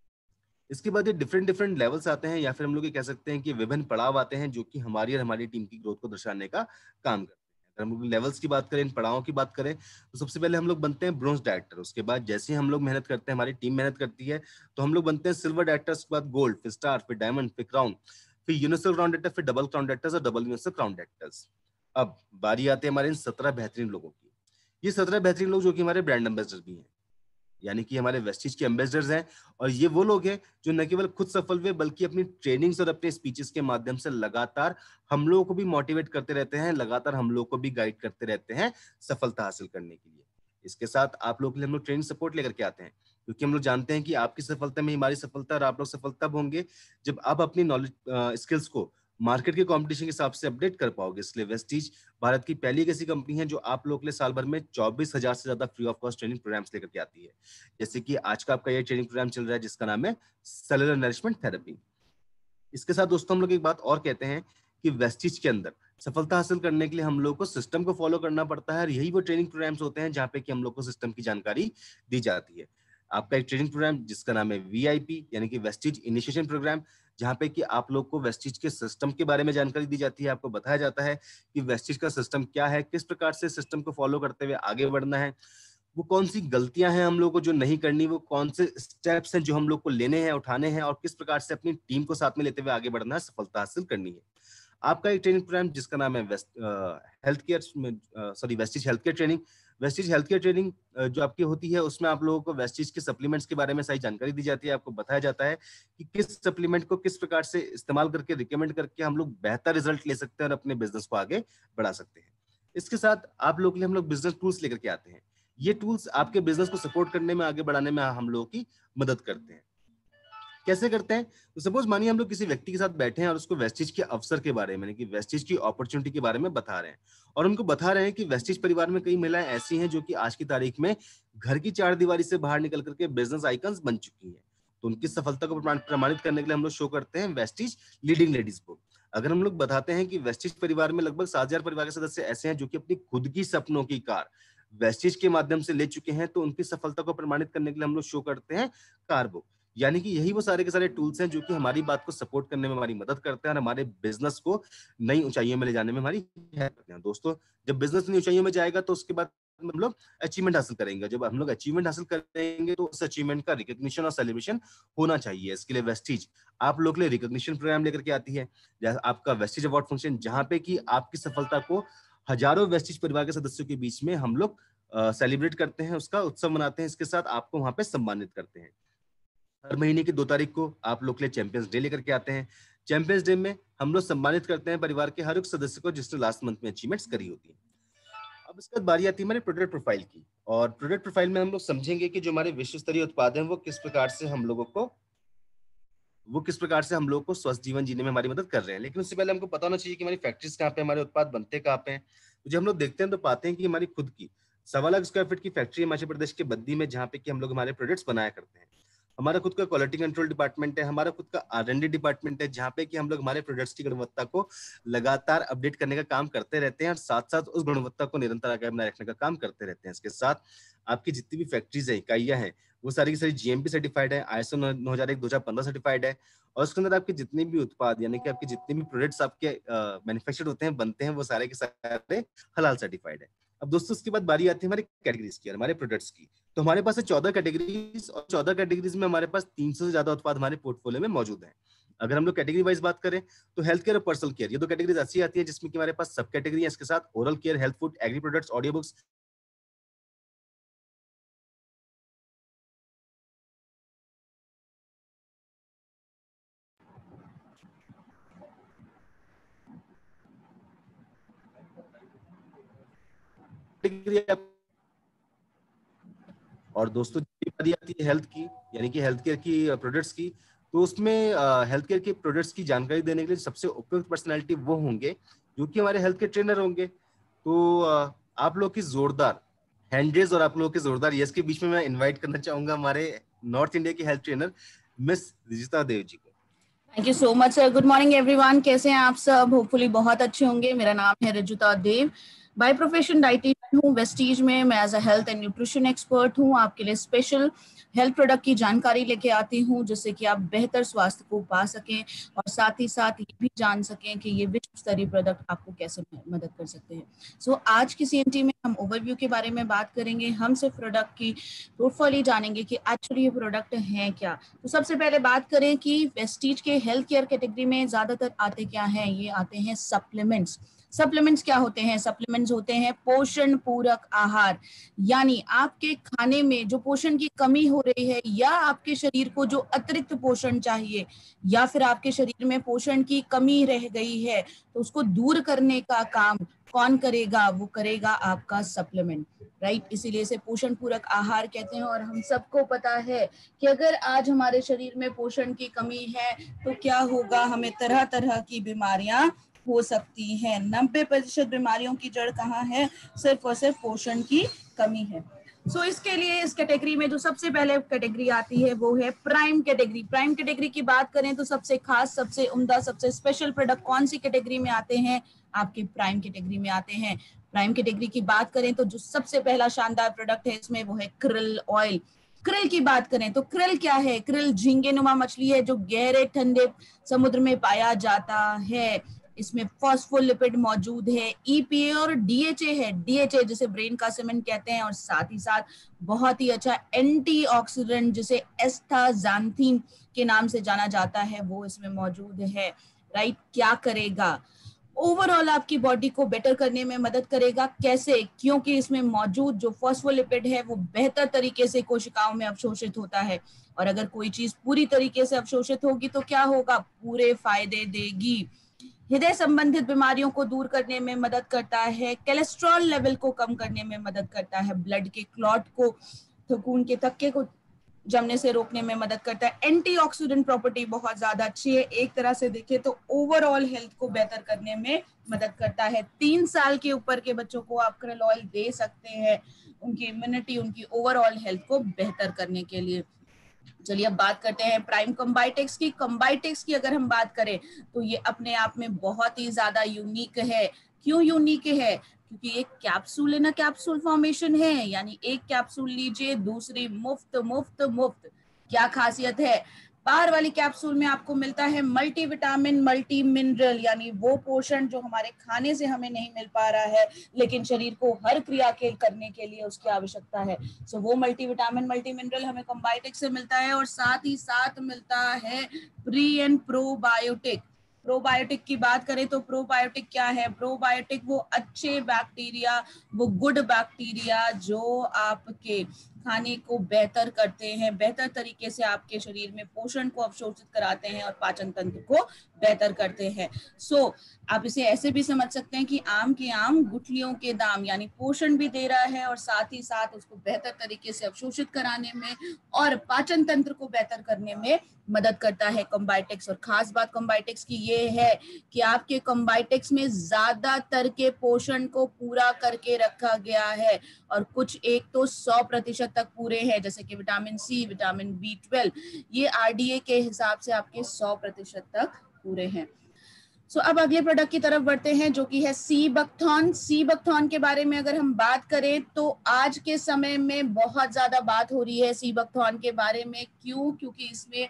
इसके बाद ये डिफरेंट डिफरेंट लेवल्स आते हैं या फिर हम लोग ये कह सकते हैं कि विभिन्न पड़ाव आते हैं जो कि हमारी और हमारी टीम की ग्रोथ को दर्शाने का काम करते हैं। अगर हम लोग लेवल्स की बात करें, इन पड़ावों की बात करें, तो सबसे पहले हम लोग बनते हैं ब्रोंज डायरेक्टर। उसके बाद जैसे ही हम लोग मेहनत करते हैं, हमारी टीम मेहनत करती है, तो हम लोग बनते हैं सिल्वर डायरेक्टर, उसके बाद गोल्ड, फिर स्टार, फिर डायमंड, फिर क्राउन, फिर यूनिवर्सल क्राउन डायरेक्टर, फिर डबल क्राउन डायरेक्टर्स और डबल यूनिवर्सल क्राउन डायरेक्टर्स। अब बारी आती है हमारे इन 17 बेहतरीन लोगों की। ये 17 बेहतरीन लोग जो कि हमारे ब्रांड एम्बेसडर भी हैं, यानी कि हमारे वेस्टीज के एम्बेसडर्स हैं। और ये वो लोग हैं जो न केवल खुद सफल हुए बल्कि अपनी ट्रेनिंग्स और अपने स्पीचेस के माध्यम से लगातार हम लोगों को भी मोटिवेट करते रहते हैं, लगातार हम लोगों को भी गाइड करते रहते हैं सफलता हासिल करने के लिए। इसके साथ आप लोगों के लिए हम लोग ट्रेनिंग सपोर्ट लेकर के आते हैं, क्योंकि हम लोग जानते हैं कि आपकी सफलता में हमारी सफलता, और आप लोग सफल तब होंगे जब आप अपनी नॉलेज स्किल्स को मार्केट के कंपटीशन के हिसाब से अपडेट कर पाओगे। इसलिए वेस्टीज भारत की पहली एक ऐसी कंपनी है जो आप लोगों के लिए साल भर में 24,000 से ज्यादा free of cost training programmes लेकर के आती है। जैसे कि आज का आपका ये ट्रेनिंग प्रोग्राम चल रहा है जिसका नाम है सेलुलर नरिशमेंट थेरेपी। इसके साथ दोस्तों हम लोग एक बात और कहते हैं कि वेस्टीज के अंदर सफलता हासिल करने के लिए हम लोग को सिस्टम को फॉलो करना पड़ता है, और यही वो ट्रेनिंग प्रोग्राम्स होते हैं जहाँ पे कि हम लोग को सिस्टम की जानकारी दी जाती है। आपका एक ट्रेनिंग प्रोग्राम जिसका नाम है VIP यानी कि वेस्टीज इनिशिएशन प्रोग्राम, जहाँ पे कि आप लोग को वेस्टीज के सिस्टम के बारे में जानकारी दी जाती है। आपको बताया जाता है कि वेस्टीज का सिस्टम क्या है, किस प्रकार से सिस्टम को फॉलो करते हुए आगे बढ़ना है, वो कौन सी गलतियां हैं हम लोग को जो नहीं करनी, वो कौन से स्टेप्स हैं जो हम लोग को लेने हैं, उठाने हैं, और किस प्रकार से अपनी टीम को साथ में लेते हुए आगे बढ़ना है, सफलता हासिल करनी है। आपका एक ट्रेनिंग प्रोग्राम जिसका नाम है Vestige health care training. Vestige health care training जो आपकी होती है उसमें आप लोगों को वेस्टीज के सप्लीमेंट्स के बारे में सही जानकारी दी जाती है। आपको बताया जाता है कि किस सप्लीमेंट को किस प्रकार से इस्तेमाल करके, रिकमेंड करके हम लोग बेहतर रिजल्ट ले सकते हैं और अपने बिजनेस को आगे बढ़ा सकते हैं। इसके साथ आप लोगों के लिए हम लोग बिजनेस टूल्स लेकर के आते हैं। ये टूल्स आपके बिजनेस को सपोर्ट करने में, आगे बढ़ाने में हम लोगों की मदद करते हैं। कैसे करते हैं? तो सपोज मानिए हम लोग किसी व्यक्ति के साथ बैठे हैं और उसको वेस्टीज के अवसर के बारे में, कि वेस्टीज की अपॉर्चुनिटी के बारे में बता रहे हैं, और उनको बता रहे हैं कि वेस्टीज परिवार में कई महिलाएं ऐसी हैं जो कि आज की तारीख में घर की चार दीवारी से बाहर निकल करके बिजनेस आइकन्स बन चुकी हैं। तो उनकी सफलता को प्रमाणित करने के लिए हम लोग शो करते हैं वेस्टीज लीडिंग लेडीज बुक। अगर हम लोग बताते हैं कि वेस्टीज परिवार में लगभग 7,000 परिवार के सदस्य ऐसे हैं जो कि अपनी खुद की सपनों की कार वेस्टीज के माध्यम से ले चुके हैं, तो उनकी सफलता को प्रमाणित करने के लिए हम लोग शो करते हैं कार बुक। यानी कि यही वो सारे के सारे टूल्स हैं जो कि हमारी बात को सपोर्ट करने में हमारी मदद करते हैं और हमारे बिजनेस को नई ऊंचाइयों में ले जाने में हमारी हेल्प करते हैं। दोस्तों, जब बिजनेस नई ऊंचाइयों में जाएगा तो उसके बाद हम लोग अचीवमेंट हासिल करेंगे। जब हम लोग अचीवमेंट हासिल करेंगे तो उस अचीवमेंट का रिकॉग्निशन और सेलिब्रेशन होना चाहिए। इसके लिए वेस्टीज आप लोग के लिए रिकॉग्निशन प्रोग्राम लेकर के आती है, जैसे आपका वेस्टीज अवार्ड फंक्शन, जहां पे कि आपकी सफलता को हजारों वेस्टीज परिवार के सदस्यों के बीच में हम लोग सेलिब्रेट करते हैं, उसका उत्सव मनाते हैं। इसके साथ आपको वहां पे सम्मानित करते हैं। हर महीने की 2 तारीख को आप लोग के लिए चैंपियंस डे लेकर के आते हैं। चैंपियंस डे में हम लोग सम्मानित करते हैं परिवार के हर एक सदस्य को जिसने लास्ट मंथ में अचीवमेंट्स करी होती है। अब इसके बाद बारी आती है हमारे प्रोडक्ट प्रोफाइल की, और प्रोडक्ट प्रोफाइल में हम लोग समझेंगे कि जो हमारे विश्व स्तरीय उत्पाद हैं वो किस प्रकार से हम लोगों को स्वस्थ जीवन जीने में हमारी मदद कर रहे हैं। लेकिन उससे पहले हमको पता होना चाहिए कि हमारी फैक्ट्रीज कहाँ पे, हमारे उत्पाद बनते कहाँ पे हैं। तो जब हम लोग देखते हैं तो पाते हैं कि हमारी खुद की 1.25 लाख स्क्वायर फीट की फैक्ट्री है मध्य प्रदेश के बद्दी में, जहाँ पे कि हम लोग हमारे प्रोडक्ट्स बनाया करते हैं। हमारा खुद का क्वालिटी कंट्रोल डिपार्टमेंट है, हमारा खुद का R&D डिपार्टमेंट है, जहाँ पे कि हम लोग हमारे प्रोडक्ट्स की गुणवत्ता को लगातार अपडेट करने का काम करते रहते हैं और साथ साथ उस गुणवत्ता को निरंतर आगे बनाए रखने का काम करते रहते हैं। इसके साथ आपकी जितनी भी फैक्ट्रीज है, इकाइयां हैं, वो सारी की सारी GMP सर्टिफाइड है, ISO 9001 2015 सर्टिफाइड है, और उसके अंदर आपके जितने भी उत्पाद यानी कि आपके जितने भी प्रोडक्ट्स आपके मैन्युफैक्चर्ड होते हैं, बनते हैं, वो सारे के सारे हलाल सर्टिफाइड है। अब दोस्तों उसके बाद बारी आती है हमारी कैटेगरीज की, हमारे प्रोडक्ट्स की। तो हमारे पास है 14 कैटेगरीज, और 14 कैटेगरीज में हमारे पास 300 से ज्यादा उत्पाद हमारे पोर्टफोलियो में मौजूद हैं। अगर हम लोग कैटेगरी वाइज बात करें तो हेल्थ केयर और पर्सनल केयर, ये 2 कैटेगरीज ऐसी आती है जिसमें कि हमारे पास सब कैटेगरी है। इसके साथ oral care, health food, agri products, audio books, और दोस्तों बारी आती है हेल्थ की, यानी कि हेल्थ केयर की प्रोडक्ट्स की। तो उसमें हेल्थ केयर के प्रोडक्ट्स की जानकारी देने के लिए सबसे उपयुक्त पर्सनैलिटी वो होंगे जो कि हमारे हेल्थ केयर ट्रेनर होंगे। तो आप लोग की जोरदार हैंड्रेज और आप लोगों के जोरदार यस के बीच में मैं इनवाइट करना चाहूंगा हमारे नॉर्थ इंडिया की health trainer Miss Rijita Dev ji को। Thank you so much sir. Good morning everyone, कैसे हैं आप सब? होपफुली बहुत अच्छे होंगे। मेरा नाम है Rijuta Dev, by profession dietitian हूँ वेस्टीज में। मैं as a health and nutrition expert हूँ। आपके लिए स्पेशल हेल्थ प्रोडक्ट की जानकारी लेके आती हूँ जिससे कि आप बेहतर स्वास्थ्य को पा सकें और साथ ही साथ ये भी जान सकें कि ये विश्व स्तरीय प्रोडक्ट आपको कैसे मदद कर सकते हैं। सो आज की CNT में हम ओवरव्यू के बारे में बात करेंगे। हम सिर्फ प्रोडक्ट की पोर्टफोलियो जानेंगे कि एक्चुअली ये प्रोडक्ट हैं क्या। तो सबसे पहले बात करें कि वेस्टीज के हेल्थ केयर कैटेगरी में ज्यादातर आते क्या हैं। ये आते हैं सप्लीमेंट्स। सप्लीमेंट्स क्या होते हैं? सप्लीमेंट्स होते हैं पोषण पूरक आहार, यानी आपके खाने में जो पोषण की कमी हो रही है या आपके शरीर को जो अतिरिक्त पोषण चाहिए या फिर आपके शरीर में पोषण की कमी रह गई है तो उसको दूर करने का काम कौन करेगा? वो करेगा आपका सप्लीमेंट, राइट। इसीलिए इसे पोषण पूरक आहार कहते हैं। और हम सबको पता है कि अगर आज हमारे शरीर में पोषण की कमी है तो क्या होगा? हमें तरह तरह की बीमारियां हो सकती हैं। 90% बीमारियों की जड़ कहाँ है? सिर्फ और सिर्फ पोषण की कमी है। सो इसके लिए इस कैटेगरी में जो सबसे पहले कैटेगरी आती है वो है प्राइम कैटेगरी। प्राइम कैटेगरी की बात करें तो सबसे खास, सबसे उम्दा, सबसे स्पेशल प्रोडक्ट कौन सी कैटेगरी में आते हैं? आपके प्राइम कैटेगरी में आते हैं। प्राइम कैटेगरी की बात करें तो जो सबसे पहला शानदार प्रोडक्ट है इसमें वो है krill ऑयल। krill की बात करें तो krill क्या है? krill झींगे नुमा मछली है जो गहरे ठंडे समुद्र में पाया जाता है। इसमें फॉस्फोलिपिड मौजूद है, EPA और DHA है। DHA जिसे ब्रेन का सीमेंट कहते हैं और साथ ही साथ बहुत ही अच्छा एंटीऑक्सीडेंट जिसे एस्टाक्सांथिन के नाम से जाना जाता है वो इसमें मौजूद है, राइट। क्या करेगा? ओवरऑल आपकी बॉडी को बेटर करने में मदद करेगा। कैसे? क्योंकि इसमें मौजूद जो फॉस्फोलिपिड है वो बेहतर तरीके से कोशिकाओं में अवशोषित होता है और अगर कोई चीज पूरी तरीके से अवशोषित होगी तो क्या होगा? पूरे फायदे देगी। हृदय संबंधित बीमारियों को दूर करने में मदद करता है, कोलेस्ट्रॉल लेवल को कम करने में मदद करता है, ब्लड के क्लॉट को, खून के थक्के को जमने से रोकने में मदद करता है। एंटीऑक्सीडेंट प्रॉपर्टी बहुत ज्यादा अच्छी है। एक तरह से देखें तो ओवरऑल हेल्थ को बेहतर करने में मदद करता है। 3 साल के ऊपर के बच्चों को आप krill ऑयल दे सकते हैं उनकी इम्यूनिटी, उनकी ओवरऑल हेल्थ को बेहतर करने के लिए। चलिए अब बात करते हैं प्राइम कॉम्बाइटेक्स की। कॉम्बाइटेक्स की अगर हम बात करें तो ये अपने आप में बहुत ही ज्यादा यूनिक है। क्यों यूनिक है? क्योंकि एक कैप्सूल इन कैप्सूल फॉर्मेशन है, यानी एक कैप्सूल लीजिए दूसरी मुफ्त मुफ्त मुफ्त। क्या खासियत है? बाहर वाली कैप्सूल में आपको मिलता है मल्टी विटामिन, मल्टी मिनरल, यानी वो पोषण जो हमारे खाने से हमें नहीं मिल पा रहा है लेकिन शरीर को हर क्रिया के करने के लिए उसकी आवश्यकता है। सो वो मल्टी विटामिन, मल्टी मिनरल हमें कॉम्बाइटेक्स से मिलता है और साथ ही साथ मिलता है प्री एंड प्रोबायोटिक। प्रोबायोटिक की बात करें तो प्रोबायोटिक क्या है? प्रोबायोटिक वो अच्छे बैक्टीरिया, वो गुड बैक्टीरिया जो आपके खाने को बेहतर करते हैं, बेहतर तरीके से आपके शरीर में पोषण को अवशोषित कराते हैं और पाचन तंत्र को बेहतर करते हैं। सो आप इसे ऐसे भी समझ सकते हैं कि आम के आम गुठलियों के दाम, यानी पोषण भी दे रहा है और साथ ही साथ उसको बेहतर तरीके से अवशोषित कराने में और पाचन तंत्र को बेहतर करने में मदद करता है कॉम्बाइटेक्स। और खास बात कॉम्बाइटेक्स की ये है कि आपके कॉम्बाइटेक्स में ज्यादातर के पोषण को पूरा करके रखा गया है और कुछ एक तो 100% तक पूरे हैं, जैसे कि विटामिन C, विटामिन B12, ये RDA के हिसाब से आपके 100% तक पूरे हैं। सो अब अगले प्रोडक्ट की तरफ बढ़ते हैं जो कि है सीबकथॉर्न। सीबकथॉर्न के बारे में अगर हम बात करें तो आज के समय में बहुत ज्यादा बात हो रही है सीबकथॉर्न के बारे में। क्यों? क्योंकि इसमें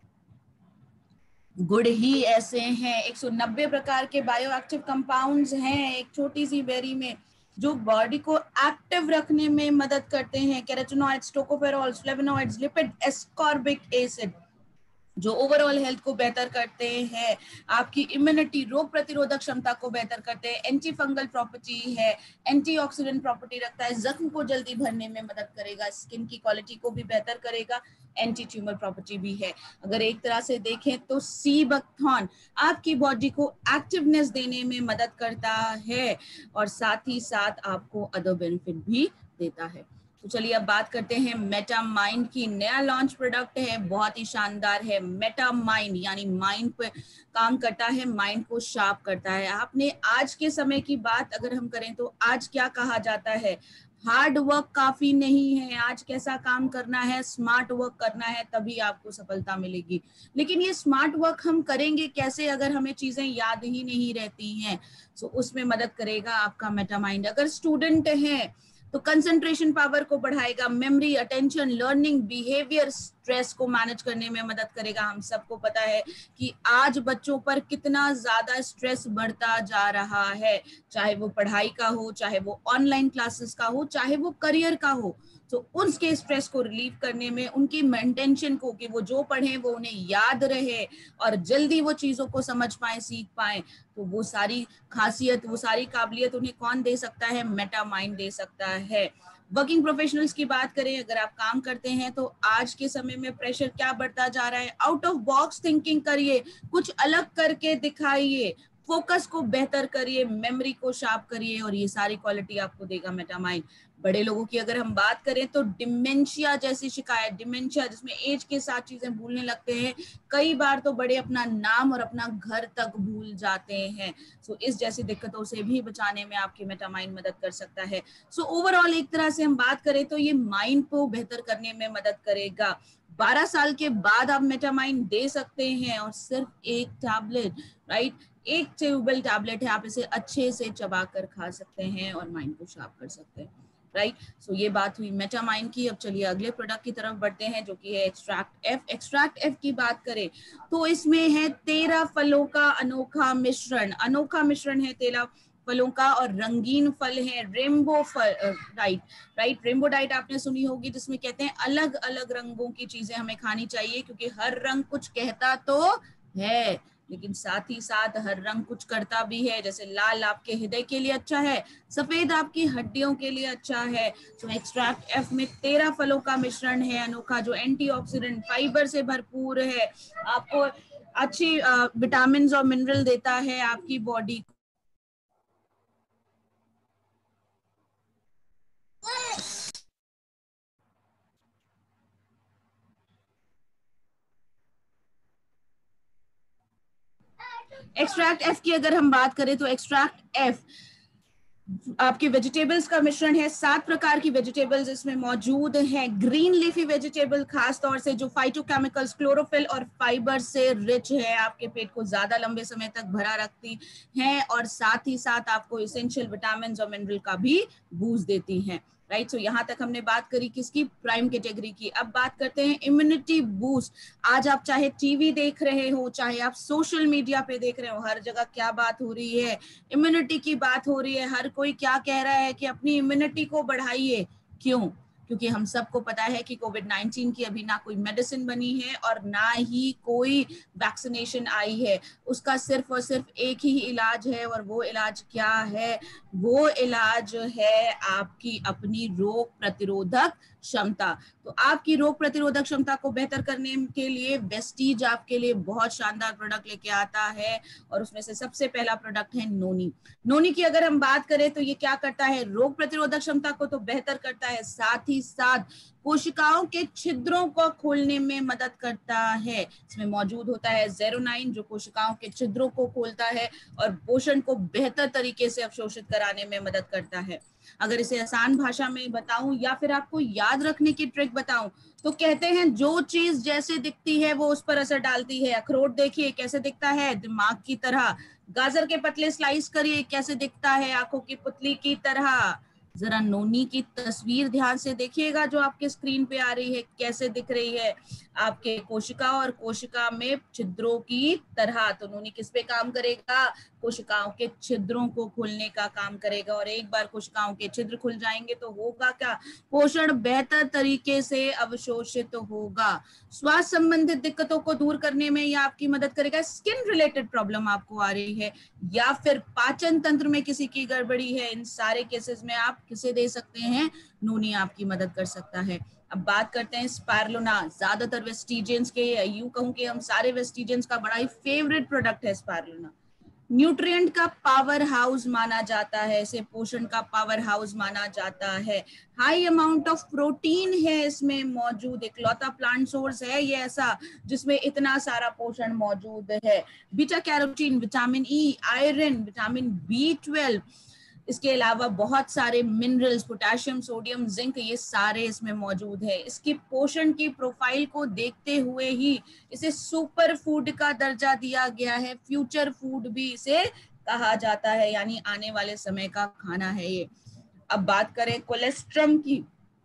गुड़ ही ऐसे हैं, 190 प्रकार के बायोएक्टिव कंपाउंड्स हैं एक छोटी सी बेरी में जो बॉडी को एक्टिव रखने में मदद करते हैं। Carotenoids, tocopherols, flavonoids, lipid, ascorbic acid जो ओवरऑल हेल्थ को बेहतर करते हैं, आपकी इम्यूनिटी, रोग प्रतिरोधक क्षमता को बेहतर करते हैं, एंटी फंगल प्रॉपर्टी है, एंटीऑक्सीडेंट प्रॉपर्टी रखता है, जख्म को जल्दी भरने में मदद करेगा, स्किन की क्वालिटी को भी बेहतर करेगा, एंटी ट्यूमर प्रॉपर्टी भी है। अगर एक तरह से देखें तो सीबकथॉर्न आपकी बॉडी को एक्टिवनेस देने में मदद करता है और साथ ही साथ आपको अदर बेनिफिट भी देता है। तो चलिए अब बात करते हैं मेटा माइंड की। नया लॉन्च प्रोडक्ट है, बहुत ही शानदार है। मेटा माइंड यानी माइंड पे काम करता है, माइंड को शार्प करता है। आपने आज के समय की बात अगर हम करें तो आज क्या कहा जाता है, हार्ड वर्क काफी नहीं है, आज कैसा काम करना है, स्मार्ट वर्क करना है, तभी आपको सफलता मिलेगी। लेकिन ये स्मार्ट वर्क हम करेंगे कैसे अगर हमें चीजें याद ही नहीं रहती हैं? तो उसमें मदद करेगा आपका मेटा माइंड। अगर स्टूडेंट हैं तो कंसंट्रेशन पावर को बढ़ाएगा, memory, attention, learning, behaviour, stress को मैनेज करने में मदद करेगा। हम सबको पता है कि आज बच्चों पर कितना ज्यादा स्ट्रेस बढ़ता जा रहा है, चाहे वो पढ़ाई का हो, चाहे वो ऑनलाइन क्लासेस का हो, चाहे वो करियर का हो। तो उनके स्ट्रेस को रिलीव करने में, उनकी इंटेंशन को कि वो जो पढ़ें वो उन्हें याद रहे और जल्दी वो चीजों को समझ पाए, सीख पाए, तो वो सारी खासियत, वो सारी काबिलियत उन्हें कौन दे सकता है? मेटा माइंड दे सकता है। वर्किंग प्रोफेशनल्स की बात करें, अगर आप काम करते हैं तो आज के समय में प्रेशर क्या बढ़ता जा रहा है? आउट ऑफ बॉक्स थिंकिंग करिए, कुछ अलग करके दिखाइए, फोकस को बेहतर करिए, मेमोरी को शार्प करिए, और ये सारी क्वालिटी आपको देगा मेटा माइंड। बड़े लोगों की अगर हम बात करें तो डिमेंशिया जैसी शिकायत, डिमेंशिया जिसमें एज के साथ चीजें भूलने लगते हैं, कई बार तो बड़े अपना नाम और अपना घर तक भूल जाते हैं। सो इस जैसी दिक्कतों से भी बचाने में आपकी मेटा माइंड मदद कर सकता है। सो ओवरऑल एक तरह से हम बात करें तो ये माइंड को बेहतर करने में मदद करेगा। 12 साल के बाद आप मेटा माइंड दे सकते हैं, और सिर्फ एक टैबलेट, राइट, एक च्यूबेबल टैबलेट है, आप इसे अच्छे से चबा कर खा सकते हैं और माइंड को शार्प कर सकते हैं, राइट। सो ये बात हुई मेटा माइंड की। अब चलिए अगले प्रोडक्ट की तरफ बढ़ते हैं जो कि है एक्सट्रैक्ट एफ। एक्सट्रैक्ट एफ की बात करें तो इसमें है 13 फलों का अनोखा मिश्रण। अनोखा मिश्रण है 13 फलों का, और रंगीन फल है, रेनबो फल, राइट, रेनबो डाइट आपने सुनी होगी, जिसमें कहते हैं अलग अलग रंगों की चीजें हमें खानी चाहिए, क्योंकि हर रंग कुछ कहता तो है, लेकिन साथ ही साथ हर रंग कुछ करता भी है। जैसे लाल आपके हृदय के लिए अच्छा है, सफेद आपकी हड्डियों के लिए अच्छा है। तो एक्सट्रैक्ट एफ में 13 फलों का मिश्रण है अनोखा, जो एंटीऑक्सीडेंट, फाइबर से भरपूर है, आपको अच्छी विटामिन और मिनरल देता है आपकी बॉडी को। एक्सट्रैक्ट एफ की अगर हम बात करें तो एक्सट्रैक्ट एफ आपके वेजिटेबल्स का मिश्रण है। 7 प्रकार की वेजिटेबल्स इसमें मौजूद हैं। ग्रीन लीफी वेजिटेबल खास तौर से जो फाइटोकेमिकल्स, क्लोरोफिल और फाइबर से रिच है, आपके पेट को ज्यादा लंबे समय तक भरा रखती हैं, और साथ ही साथ आपको एसेंशियल विटामिन और मिनरल का भी बूस्ट देती हैं, राइट। सो यहाँ तक हमने बात करी किसकी? प्राइम कैटेगरी की। अब बात करते हैं इम्यूनिटी बूस्ट। आज आप चाहे टीवी देख रहे हो, चाहे आप सोशल मीडिया पे देख रहे हो, हर जगह क्या बात हो रही है? इम्यूनिटी की बात हो रही है। हर कोई क्या कह रहा है कि अपनी इम्यूनिटी को बढ़ाइए। क्यों? क्योंकि हम सबको पता है कि कोविड-19 की अभी ना कोई मेडिसिन बनी है और ना ही कोई वैक्सीनेशन आई है। उसका सिर्फ और सिर्फ एक ही इलाज है, और वो इलाज क्या है? वो इलाज है आपकी अपनी रोग प्रतिरोधक क्षमता। तो आपकी रोग प्रतिरोधक क्षमता को बेहतर करने के लिए वेस्टीज आपके लिए बहुत शानदार प्रोडक्ट लेके आता है, और उसमें से सबसे पहला प्रोडक्ट है नोनी। नोनी की अगर हम बात करें तो ये क्या करता है? रोग प्रतिरोधक क्षमता को तो बेहतर करता है, साथ ही साथ कोशिकाओं के छिद्रों को खोलने में मदद करता है। इसमें मौजूद होता है ज़ेरोनाइन, जो कोशिकाओं के छिद्रों को खोलता है और पोषण को बेहतर तरीके से अवशोषित कराने में मदद करता है। अगर इसे आसान भाषा में बताऊं या फिर आपको याद रखने की ट्रिक बताऊं तो कहते हैं जो चीज जैसे दिखती है वो उस पर असर डालती है। अखरोट देखिए कैसे दिखता है, दिमाग की तरह। गाजर के पतले स्लाइस करिए, कैसे दिखता है? आंखों की पुतली की तरह। जरा नोनी की तस्वीर ध्यान से देखिएगा जो आपके स्क्रीन पे आ रही है, कैसे दिख रही है? आपके कोशिका और कोशिका में छिद्रों की तरह। तो नोनी किस पे काम करेगा? कोशिकाओं के छिद्रों को खोलने का काम करेगा, और एक बार कोशिकाओं के छिद्र खुल जाएंगे तो होगा क्या? पोषण बेहतर तरीके से अवशोषित होगा। स्वास्थ्य संबंधित दिक्कतों को दूर करने में यह आपकी मदद करेगा। स्किन रिलेटेड प्रॉब्लम आपको आ रही है, या फिर पाचन तंत्र में किसी की गड़बड़ी है, इन सारे केसेस में आप किसे दे सकते हैं? नोनी आपकी मदद कर सकता है। अब बात करते हैं स्पायरुलिना। ज्यादातर वेस्टिजियंस के, यूं कहूं कि हम सारे वेस्टिजियंस का बड़ा ही फेवरेट प्रोडक्ट है स्पायरुलिना। न्यूट्रिएंट का पावर हाउस माना जाता है, इसे पोषण का पावर हाउस माना जाता है। हाई अमाउंट ऑफ प्रोटीन है इसमें मौजूद, इकलौता प्लांट सोर्स है ये ऐसा जिसमें इतना सारा पोषण मौजूद है। Beta carotene, vitamin E, iron, vitamin B12, इसके अलावा बहुत सारे मिनरल्स, पोटेशियम, सोडियम, जिंक, ये सारे इसमें मौजूद है। इसकी पोषण की प्रोफाइल को देखते हुए ही इसे सुपर फूड का दर्जा दिया गया है, फ्यूचर फूड भी इसे कहा जाता है, यानी आने वाले समय का खाना है ये। अब बात करें कोलेस्ट्रम की,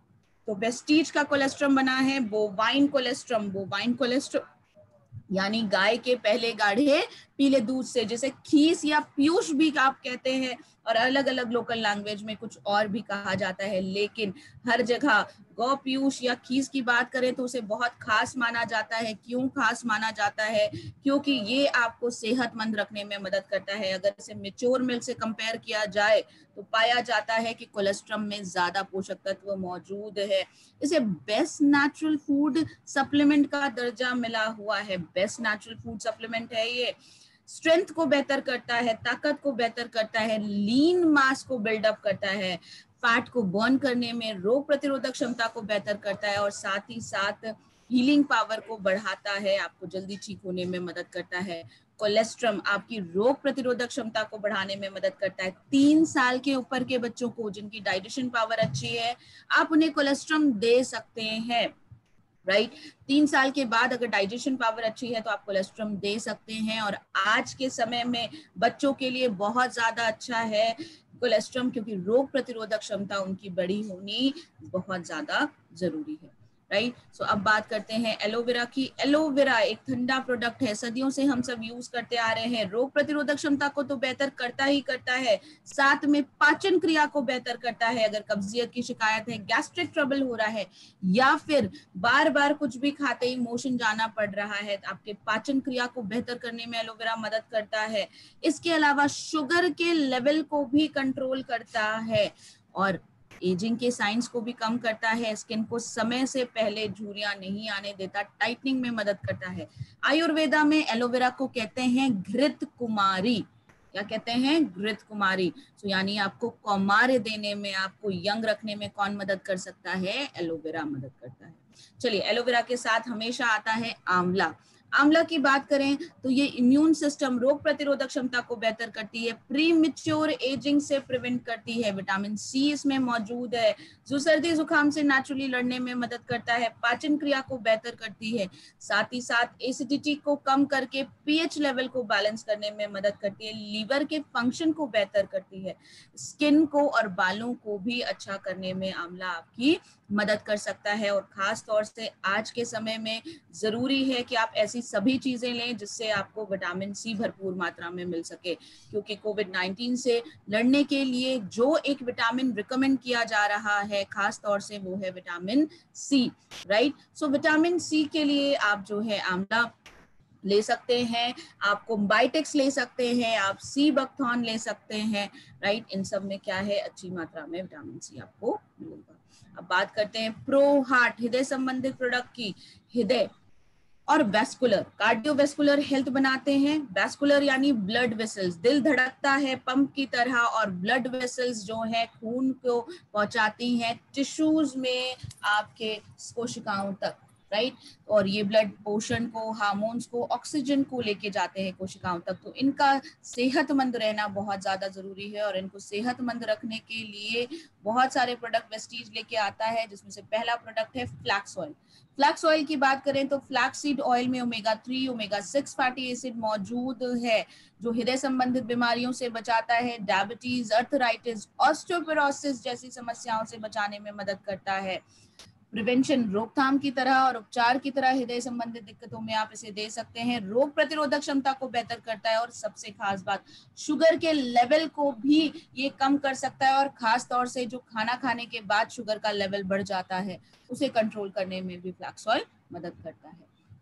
तो वेस्टीज का कोलेस्ट्रम बना है बोवाइन कोलेस्ट्रम। बोवाइन कोलेस्ट्रम यानी गाय के पहले गाढ़े पीले दूध से, जैसे खीस या पीयूष भी आप कहते हैं, और अलग अलग लोकल लैंग्वेज में कुछ और भी कहा जाता है, लेकिन हर जगह गौ पीयूष या खीस की बात करें तो उसे बहुत खास माना जाता है। क्यों खास माना जाता है? क्योंकि ये आपको सेहतमंद रखने में मदद करता है। अगर इसे मैच्योर मिल्क से कंपेयर किया जाए तो पाया जाता है कि कोलेस्ट्रम में ज्यादा पोषक तत्व मौजूद है। इसे बेस्ट नेचुरल फूड सप्लीमेंट का दर्जा मिला हुआ है। बेस्ट नेचुरल फूड सप्लीमेंट है ये। स्ट्रेंथ को बेहतर करता है, ताकत को बेहतर करता है, लीन मास को बिल्डअप करता है, फैट को बर्न करने में, रोग प्रतिरोधक क्षमता को बेहतर करता है, और साथ ही साथ हीलिंग पावर को बढ़ाता है, आपको जल्दी ठीक होने में मदद करता है। कोलेस्ट्रम आपकी रोग प्रतिरोधक क्षमता को बढ़ाने में मदद करता है। 3 साल के ऊपर के बच्चों को जिनकी डाइजेशन पावर अच्छी है, आप उन्हें कोलेस्ट्रम दे सकते हैं, राइट। 3 साल के बाद अगर डाइजेशन पावर अच्छी है तो आप कोलेस्ट्रम दे सकते हैं, और आज के समय में बच्चों के लिए बहुत ज्यादा अच्छा है कोलेस्ट्रम, क्योंकि रोग प्रतिरोधक क्षमता उनकी बड़ी होनी बहुत ज्यादा जरूरी है, राइट। सो अब बात करते हैं एलोवेरा की। एलोवेरा एक ठंडा प्रोडक्ट है, सदियों से हम सब यूज करते आ रहे हैं। रोग प्रतिरोधक क्षमता को तो बेहतर करता ही करता है, साथ में पाचन क्रिया को बेहतर करता है। अगर कब्जियत की शिकायत है, गैस्ट्रिक ट्रबल हो रहा है, या फिर बार बार कुछ भी खाते ही मोशन जाना पड़ रहा है, तो आपके पाचन क्रिया को बेहतर करने में एलोवेरा मदद करता है। इसके अलावा शुगर के लेवल को भी कंट्रोल करता है, और एजिंग के साइंस को भी कम करता है। स्किन को समय से पहले झुर्रियां नहीं आने देता, टाइटनिंग में मदद करता है। आयुर्वेदा में एलोवेरा को कहते हैं घृत कुमारी। क्या कहते हैं? घृत कुमारी। तो यानी आपको कौमार्य देने में, आपको यंग रखने में कौन मदद कर सकता है? एलोवेरा मदद करता है। चलिए, एलोवेरा के साथ हमेशा आता है आंवला। आंवला की बात करें तो ये इम्यून सिस्टम, रोग प्रतिरोधक क्षमता को बेहतर करती है, प्री मैच्योर एजिंग से प्रिवेंट करती है, विटामिन सी इसमें मौजूद है, जो सर्दी जुकाम से नेचुरली लड़ने में मदद करता है, पाचन क्रिया को बेहतर करती है, साथ ही साथ एसिडिटी को कम करके पीएच लेवल को बैलेंस करने में मदद करती है, लीवर के फंक्शन को बेहतर करती है, स्किन को और बालों को भी अच्छा करने में आंवला आपकी मदद कर सकता है। और खास तौर से आज के समय में जरूरी है कि आप ऐसी सभी चीजें लें जिससे आपको विटामिन सी भरपूर मात्रा में मिल सके, क्योंकि कोविड-19 से लड़ने के लिए जो एक विटामिन रिकमेंड किया जा रहा है खास तौर से वो है vitamin C, right. So vitamin C के लिए आप जो है आंवला ले सकते हैं, आप कोम्बाइटेक्स ले सकते हैं, आप सी बकथॉर्न ले सकते हैं, राइट। इन सब में क्या है? अच्छी मात्रा में विटामिन सी आपको मिलेगा। अब बात करते हैं प्रो हार्ट, हृदय संबंधित प्रोडक्ट की। हृदय और वैस्कुलर, कार्डियोवैस्कुलर हेल्थ बनाते हैं। वैस्कुलर यानी ब्लड वेसल्स, दिल धड़कता है पंप की तरह, और ब्लड वेसल्स जो है खून को पहुंचाती हैं टिश्यूज में आपके कोशिकाओं तक, राइट। और ये ब्लड पोषण को, हार्मोन्स को, ऑक्सीजन को लेके जाते हैं कोशिकाओं तक। तो इनका सेहतमंद रहना बहुत ज्यादा जरूरी है, और इनको सेहतमंद रखने के लिए बहुत सारे प्रोडक्ट वेस्टीज लेके आता है, जिसमें से पहला प्रोडक्ट है फ्लैक्स ऑयल। फ्लैक्स ऑयल की बात करें तो फ्लैक्स सीड ऑयल में ओमेगा 3, ओमेगा 6 फैटी एसिड मौजूद है, जो हृदय संबंधित बीमारियों से बचाता है, डायबिटीज, अर्थराइटिस, ऑस्टियोपोरोसिस जैसी समस्याओं से बचाने में मदद करता है। प्रिवेंशन, रोकथाम की तरह और उपचार की तरह हृदय संबंधित दिक्कतों में आप इसे दे सकते हैं। रोग प्रतिरोधक क्षमता को बेहतर करता है, और सबसे खास बात, शुगर के लेवल को भी ये कम कर सकता है, और खास तौर से जो खाना खाने के बाद शुगर का लेवल बढ़ जाता है उसे कंट्रोल करने में भी फ्लैक्स ऑयल मदद करता है।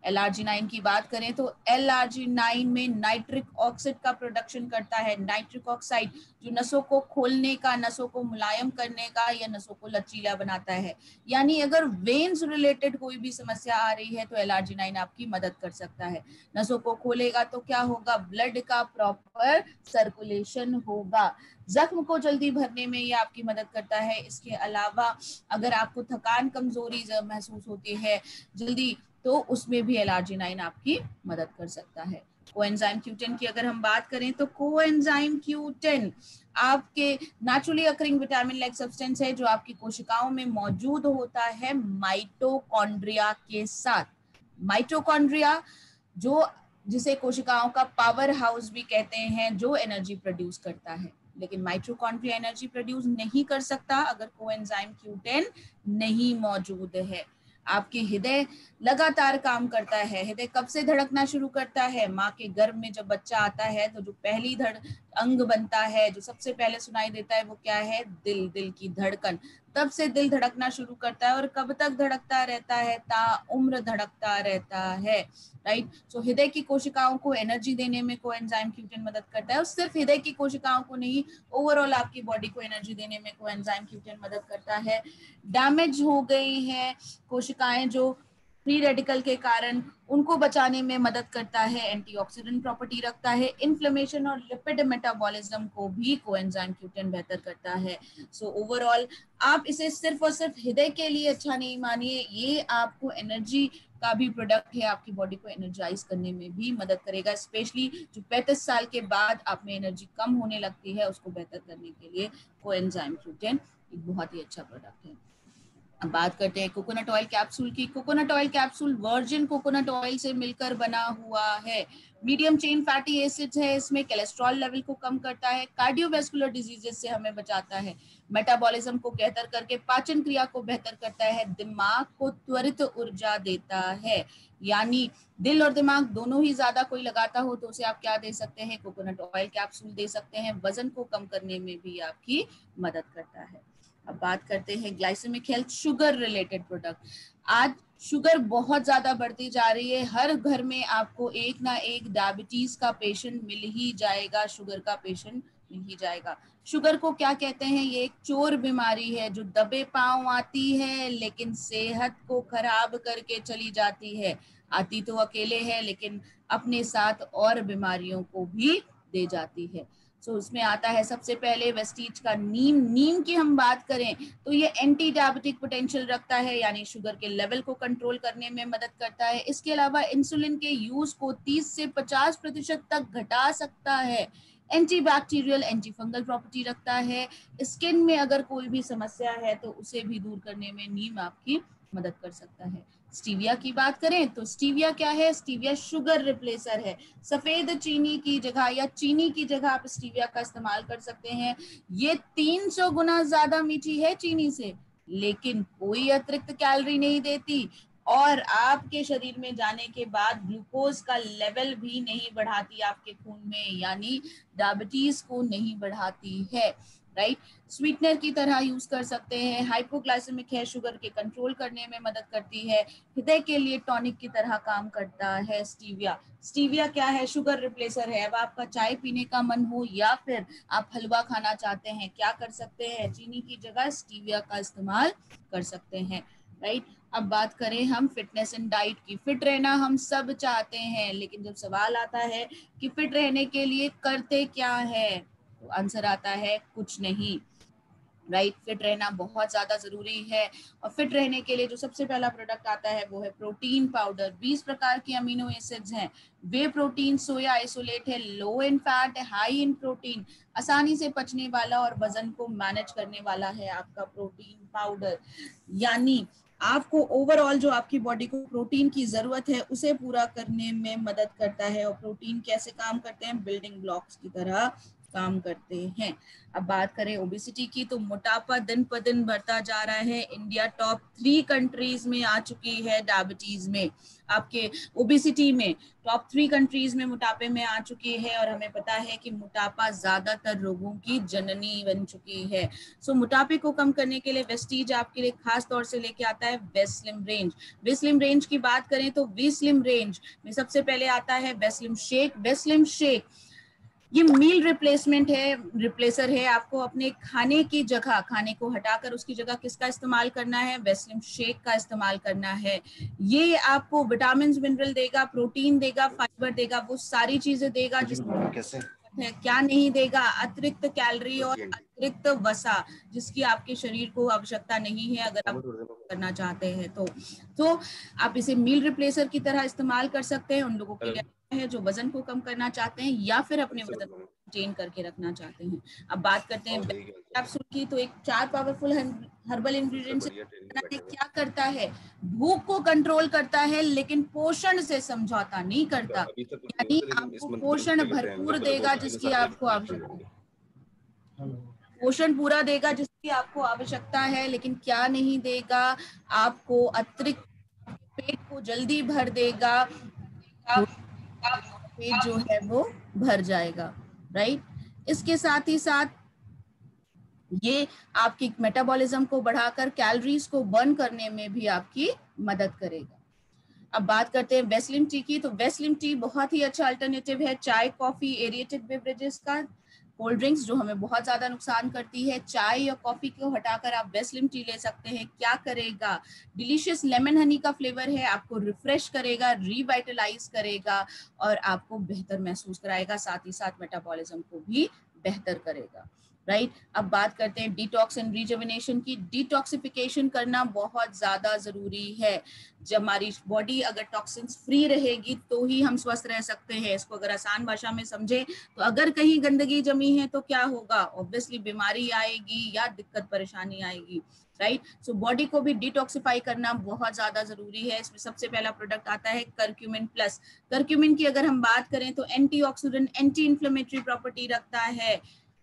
LRG9 की बात करें तो LRG9 में नाइट्रिक ऑक्साइड का प्रोडक्शन करता है। नाइट्रिक ऑक्साइड जो नसों को खोलने का, नसों को मुलायम करने का या नसों को लचीला बनाता है। यानी अगर वेन्स रिलेटेड कोई भी समस्या आ रही है तो LRG9 आपकी मदद कर सकता है। नसों को खोलेगा तो क्या होगा, ब्लड का प्रॉपर सर्कुलेशन होगा, जख्म को जल्दी भरने में ये आपकी मदद करता है। इसके अलावा अगर आपको थकान कमजोरी महसूस होती है जल्दी, तो उसमें भी LRG9 आपकी मदद कर सकता है। कोएंजाइम Q10 की अगर हम बात करें तो कोएंजाइम Q10 आपके naturally occurring vitamin like substance है जो आपकी कोशिकाओं में मौजूद होता है माइटोकॉन्ड्रिया के साथ। माइटोकॉन्ड्रिया जो जिसे कोशिकाओं का पावर हाउस भी कहते हैं, जो एनर्जी प्रोड्यूस करता है, लेकिन माइटोकॉन्ड्रिया एनर्जी प्रोड्यूस नहीं कर सकता अगर कोएंजाइम Q10 नहीं मौजूद है। आपके हृदय लगातार काम करता है। हृदय कब से धड़कना शुरू करता है, माँ के गर्भ में जब बच्चा आता है तो जो पहली अंग बनता है, जो सबसे पहले सुनाई देता है वो क्या है, दिल, दिल की धड़कन। तब से दिल धड़कना शुरू करता है और कब तक धड़कता रहता है, ताउम्र धड़कता रहता है, राइट। सो हृदय की कोशिकाओं को एनर्जी देने में कोएंजाइम Q10 मदद करता है और सिर्फ हृदय की कोशिकाओं को नहीं, ओवरऑल आपकी बॉडी को एनर्जी देने में कोएंजाइम Q10 मदद करता है। डैमेज हो गई है कोशिकाएं जो फ्री रेडिकल के कारण, उनको बचाने में मदद करता है, एंटीऑक्सीडेंट प्रॉपर्टी रखता है। इन्फ्लेमेशन और लिपिड मेटाबॉलिज्म को भी कोएंजाइम Q10 बेहतर करता है। सो ओवरऑल आप इसे सिर्फ और सिर्फ हृदय के लिए अच्छा नहीं मानिए, ये आपको एनर्जी का भी प्रोडक्ट है, आपकी बॉडी को एनर्जाइज करने में भी मदद करेगा। स्पेशली जो 35 साल के बाद आप में एनर्जी कम होने लगती है, उसको बेहतर करने के लिए कोएंजाइम Q10 एक बहुत ही अच्छा प्रोडक्ट है। अब बात करते हैं कोकोनट ऑयल कैप्सूल की। Coconut oil capsule virgin coconut oil से मिलकर बना हुआ है। मीडियम चेन फैटी एसिड्स है इसमें, कोलेस्ट्रॉल लेवल को कम करता है, कार्डियोवैस्कुलर डिजीजेस से हमें बचाता है, मेटाबॉलिज्म को बेहतर करके पाचन क्रिया को बेहतर करता है, दिमाग को त्वरित ऊर्जा देता है। यानी दिल और दिमाग दोनों ही ज्यादा कोई लगाता हो तो उसे आप क्या दे सकते हैं, कोकोनट ऑयल कैप्सूल दे सकते हैं। वजन को कम करने में भी आपकी मदद करता है। अब बात करते हैं glycaemic health, sugar related product. आज शुगर बहुत ज्यादा बढ़ती जा रही है, हर घर में आपको एक ना एक डायबिटीज का पेशेंट मिल ही जाएगा, शुगर का पेशेंट मिल ही जाएगा। शुगर को क्या कहते हैं, ये एक चोर बीमारी है जो दबे पांव आती है लेकिन सेहत को खराब करके चली जाती है। आती तो अकेले है लेकिन अपने साथ और बीमारियों को भी दे जाती है। सो उसमें आता है सबसे पहले वेस्टीज का नीम। नीम की हम बात करें तो ये एंटी डायबिटिक पोटेंशियल रखता है, यानी शुगर के लेवल को कंट्रोल करने में मदद करता है। इसके अलावा इंसुलिन के यूज को 30 से 50% तक घटा सकता है। Anti bacterial, anti fungal property रखता है। स्किन में अगर कोई भी समस्या है तो उसे भी दूर करने में नीम आपकी मदद कर सकता है। स्टीविया की बात करें तो स्टीविया क्या है, स्टीविया शुगर रिप्लेसर है। सफेद चीनी की जगह या चीनी की जगह आप स्टीविया का इस्तेमाल कर सकते हैं। ये 300 गुना ज्यादा मीठी है चीनी से, लेकिन कोई अतिरिक्त कैलोरी नहीं देती और आपके शरीर में जाने के बाद ग्लूकोज का लेवल भी नहीं बढ़ाती आपके खून में, यानी डायबिटीज को नहीं बढ़ाती है, राइट। स्वीटनर की तरह यूज कर सकते हैं। हाइपोग्लाइसेमिक है, शुगर के कंट्रोल करने में मदद करती है। हृदय के लिए टॉनिक की तरह काम करता है स्टीविया। स्टीविया क्या है, शुगर रिप्लेसर है। अब आपका चाय पीने का मन हो या फिर आप हलवा खाना चाहते हैं, क्या कर सकते हैं, चीनी की जगह स्टीविया का इस्तेमाल कर सकते हैं, राइट। अब बात करें हम फिटनेस एंड डाइट की। फिट रहना हम सब चाहते हैं, लेकिन जब सवाल आता है कि फिट रहने के लिए करते क्या है, तो आंसर आता है कुछ नहीं, राइट। फिट रहना बहुत ज्यादा जरूरी है और फिट रहने के लिए जो सबसे पहला प्रोडक्ट आता है वो है प्रोटीन पाउडर। 20 प्रकार के अमीनो एसिड्स हैं। वे प्रोटीन सोया आइसोलेट है, low in fat, high in protein, आसानी से पचने वाला और वजन को मैनेज करने वाला है आपका प्रोटीन पाउडर। यानी आपको ओवरऑल जो आपकी बॉडी को प्रोटीन की जरूरत है उसे पूरा करने में मदद करता है। और प्रोटीन कैसे काम करते हैं, बिल्डिंग ब्लॉक्स की तरह काम करते हैं। अब बात करें ओबेसिटी की, तो मोटापा दिन पर दिन बढ़ता जा रहा है। इंडिया टॉप 3 कंट्रीज में आ चुकी है डायबिटीज में, आपके ओबेसिटी में टॉप 3 कंट्रीज में मोटापे में आ चुकी है। और हमें पता है कि मोटापा ज्यादातर रोगों की जननी बन चुकी है। सो मोटापे को कम करने के लिए वेस्टीज आपके लिए खास तौर से लेके आता है vest slim range. Vest slim range की बात करें तो वेस्ट स्लिम रेंज में सबसे पहले आता है vest slim shake. Vest slim shake ये मील रिप्लेसमेंट है, रिप्लेसर है। आपको अपने खाने की जगह, खाने को हटाकर उसकी जगह किसका इस्तेमाल करना है? वेस्ट स्लिम शेक का इस्तेमाल करना है। ये आपको विटामिन मिनरल देगा, प्रोटीन देगा, फाइबर देगा, वो सारी चीजें देगा कैसे है। क्या नहीं देगा? अतिरिक्त कैलोरी और अतिरिक्त वसा, जिसकी आपके शरीर को आवश्यकता नहीं है अगर आप करना चाहते हैं तो आप इसे मील रिप्लेसर की तरह इस्तेमाल कर सकते हैं उन लोगों के लिए है जो वजन को कम करना चाहते हैं या फिर अपने वजन को मेंटेन करके रखना चाहते हैं। अब बात करते हैं कैप्सूल की, तो एक 4 पावरफुल हर्बल इंग्रेडिएंट्स क्या करता है? भूख को कंट्रोल करता है लेकिन पोषण से समझौता नहीं करता, यानी आपको पोषण भरपूर देगा जिसकी आपको आवश्यकता है, पोषण पूरा देगा जिसकी आपको आवश्यकता है, लेकिन क्या नहीं देगा? आपको अतिरिक्त पेट को जल्दी भर देगा, पेट जो है वो भर जाएगा, राइट। इसके साथ ही साथ ये आपकी मेटाबॉलिज्म को बढ़ाकर कैलोरीज को बर्न करने में भी आपकी मदद करेगा। अब बात करते हैं वेस्ट स्लिम टी की, तो वेस्ट स्लिम टी बहुत ही अच्छा अल्टरनेटिव है चाय, कॉफी, एरिएटेड बेवरेजेस का, कोल्ड ड्रिंक्स जो हमें बहुत ज्यादा नुकसान करती है। चाय या कॉफी को हटाकर आप वेस्ट स्लिम टी ले सकते हैं। क्या करेगा? डिलीशियस लेमन हनी का फ्लेवर है, आपको रिफ्रेश करेगा, रिवाइटलाइज करेगा और आपको बेहतर महसूस कराएगा, साथ ही साथ मेटाबॉलिज्म को भी बेहतर करेगा, राइट। अब बात करते हैं डिटॉक्स एंड रिजुविनेशन की। डिटॉक्सिफिकेशन करना बहुत ज्यादा जरूरी है। जब हमारी बॉडी अगर टॉक्सिन्स फ्री रहेगी तो ही हम स्वस्थ रह सकते हैं। इसको अगर आसान भाषा में समझे तो अगर कहीं गंदगी जमी है तो क्या होगा? ऑब्वियसली बीमारी आएगी या दिक्कत परेशानी आएगी, राइट। सो बॉडी को भी डिटॉक्सिफाई करना बहुत ज्यादा जरूरी है। इसमें सबसे पहला प्रोडक्ट आता है करक्यूमिन प्लस। करक्यूमिन की अगर हम बात करें तो एंटीऑक्सीडेंट, एंटी इन्फ्लेमेटरी प्रॉपर्टी रखता है,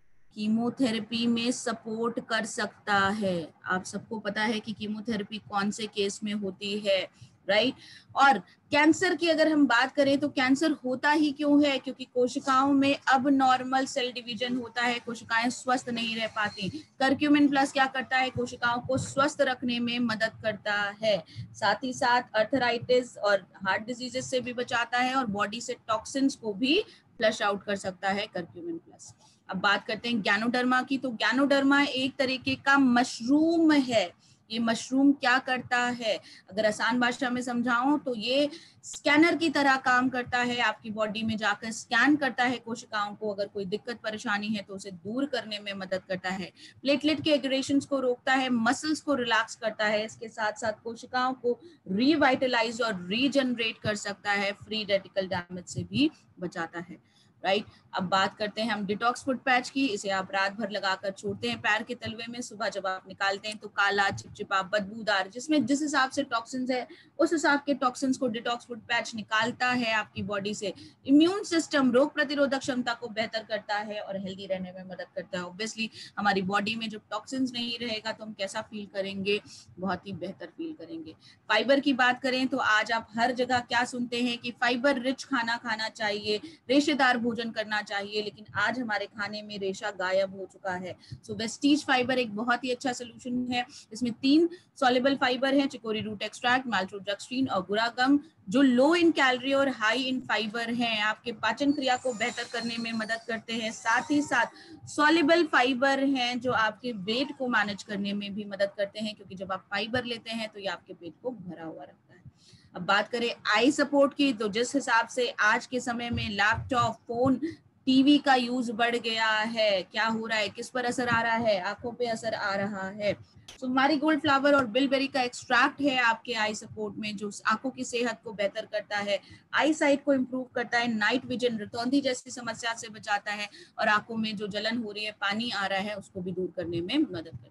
कीमोथेरेपी में सपोर्ट कर सकता है। आप सबको पता है कि कीमोथेरेपी कौन से केस में होती है, राइट। और कैंसर की अगर हम बात करें तो कैंसर होता ही क्यों है? क्योंकि कोशिकाओं में अब नॉर्मल सेल डिवीजन होता है, कोशिकाएं स्वस्थ नहीं रह पाती। करक्यूमिन प्लस क्या करता है? कोशिकाओं को स्वस्थ रखने में मदद करता है, साथ ही साथ अर्थराइटिस और हार्ट डिजीजेस से भी बचाता है और बॉडी से टॉक्सिन्स को भी फ्लश आउट कर सकता है करक्यूमिन प्लस। अब बात करते हैं गैनोडर्मा की, तो गैनोडर्मा एक तरीके का मशरूम है। ये मशरूम क्या करता है? अगर आसान भाषा में समझाऊं तो ये स्कैनर की तरह काम करता है, आपकी बॉडी में जाकर स्कैन करता है कोशिकाओं को, अगर कोई दिक्कत परेशानी है तो उसे दूर करने में मदद करता है, प्लेटलेट के एग्रेशंस को रोकता है, मसल्स को रिलैक्स करता है, इसके साथ साथ कोशिकाओं को रिवाइटलाइज और रीजनरेट कर सकता है, फ्री रेडिकल डैमेज से भी बचाता है, राइट। अब बात करते हैं हम डिटॉक्स फुट पैच की। इसे आप रात भर लगाकर छोड़ते हैं पैर के तलवे में, सुबह जब आप निकालते हैं तो काला, चिपचिपा, बदबूदार, जिसमें जिस हिसाब से टॉक्सिन्स है उस हिसाब के टॉक्सिन्स को डिटॉक्स फुट पैच निकालता है आपकी बॉडी से। इम्यून सिस्टम, रोग प्रतिरोधक क्षमता को बेहतर करता है और हेल्दी रहने में मदद करता है। ऑब्वियसली हमारी बॉडी में जब टॉक्सिन्स नहीं रहेगा तो हम कैसा फील करेंगे? बहुत ही बेहतर फील करेंगे। फाइबर की बात करें तो आज आप हर जगह क्या सुनते हैं कि फाइबर रिच खाना खाना चाहिए, रेशेदार भोजन करना चाहिए, लेकिन आज हमारे खाने में रेशा गायब हो चुका है। सो वेस्टीज फाइबर एक बहुत ही अच्छा सोल्यूशन है। इसमें 3 सॉल्युबल फाइबर हैं, चिकोरी रूट एक्सट्रैक्ट, माल्टोडेक्स्ट्रीन और गुरागम, जो लो इन कैलोरी और हाई इन फाइबर हैं, आपके पाचन क्रिया को बेहतर करने में मदद करते हैं। साथ ही साथ सॉल्युबल फाइबर हैं जो आपके वेट को मैनेज करने में भी मदद करते हैं, क्योंकि जब आप फाइबर लेते हैं तो ये आपके पेट को भरा हुआ रखता है। अब बात करें आई सपोर्ट की, तो जिस हिसाब से आज के समय में लैपटॉप, फोन, टीवी का यूज बढ़ गया है, क्या हो रहा है, किस पर असर आ रहा है? आंखों पे असर आ रहा है। सो मैरीगोल्ड फ्लावर और बिलबेरी का एक्सट्रैक्ट है आपके आई सपोर्ट में, जो आंखों की सेहत को बेहतर करता है, आई साइट को इम्प्रूव करता है, नाइट विजन, रतौंधी जैसी समस्या से बचाता है और आंखों में जो जलन हो रही है, पानी आ रहा है, उसको भी दूर करने में मदद करता है।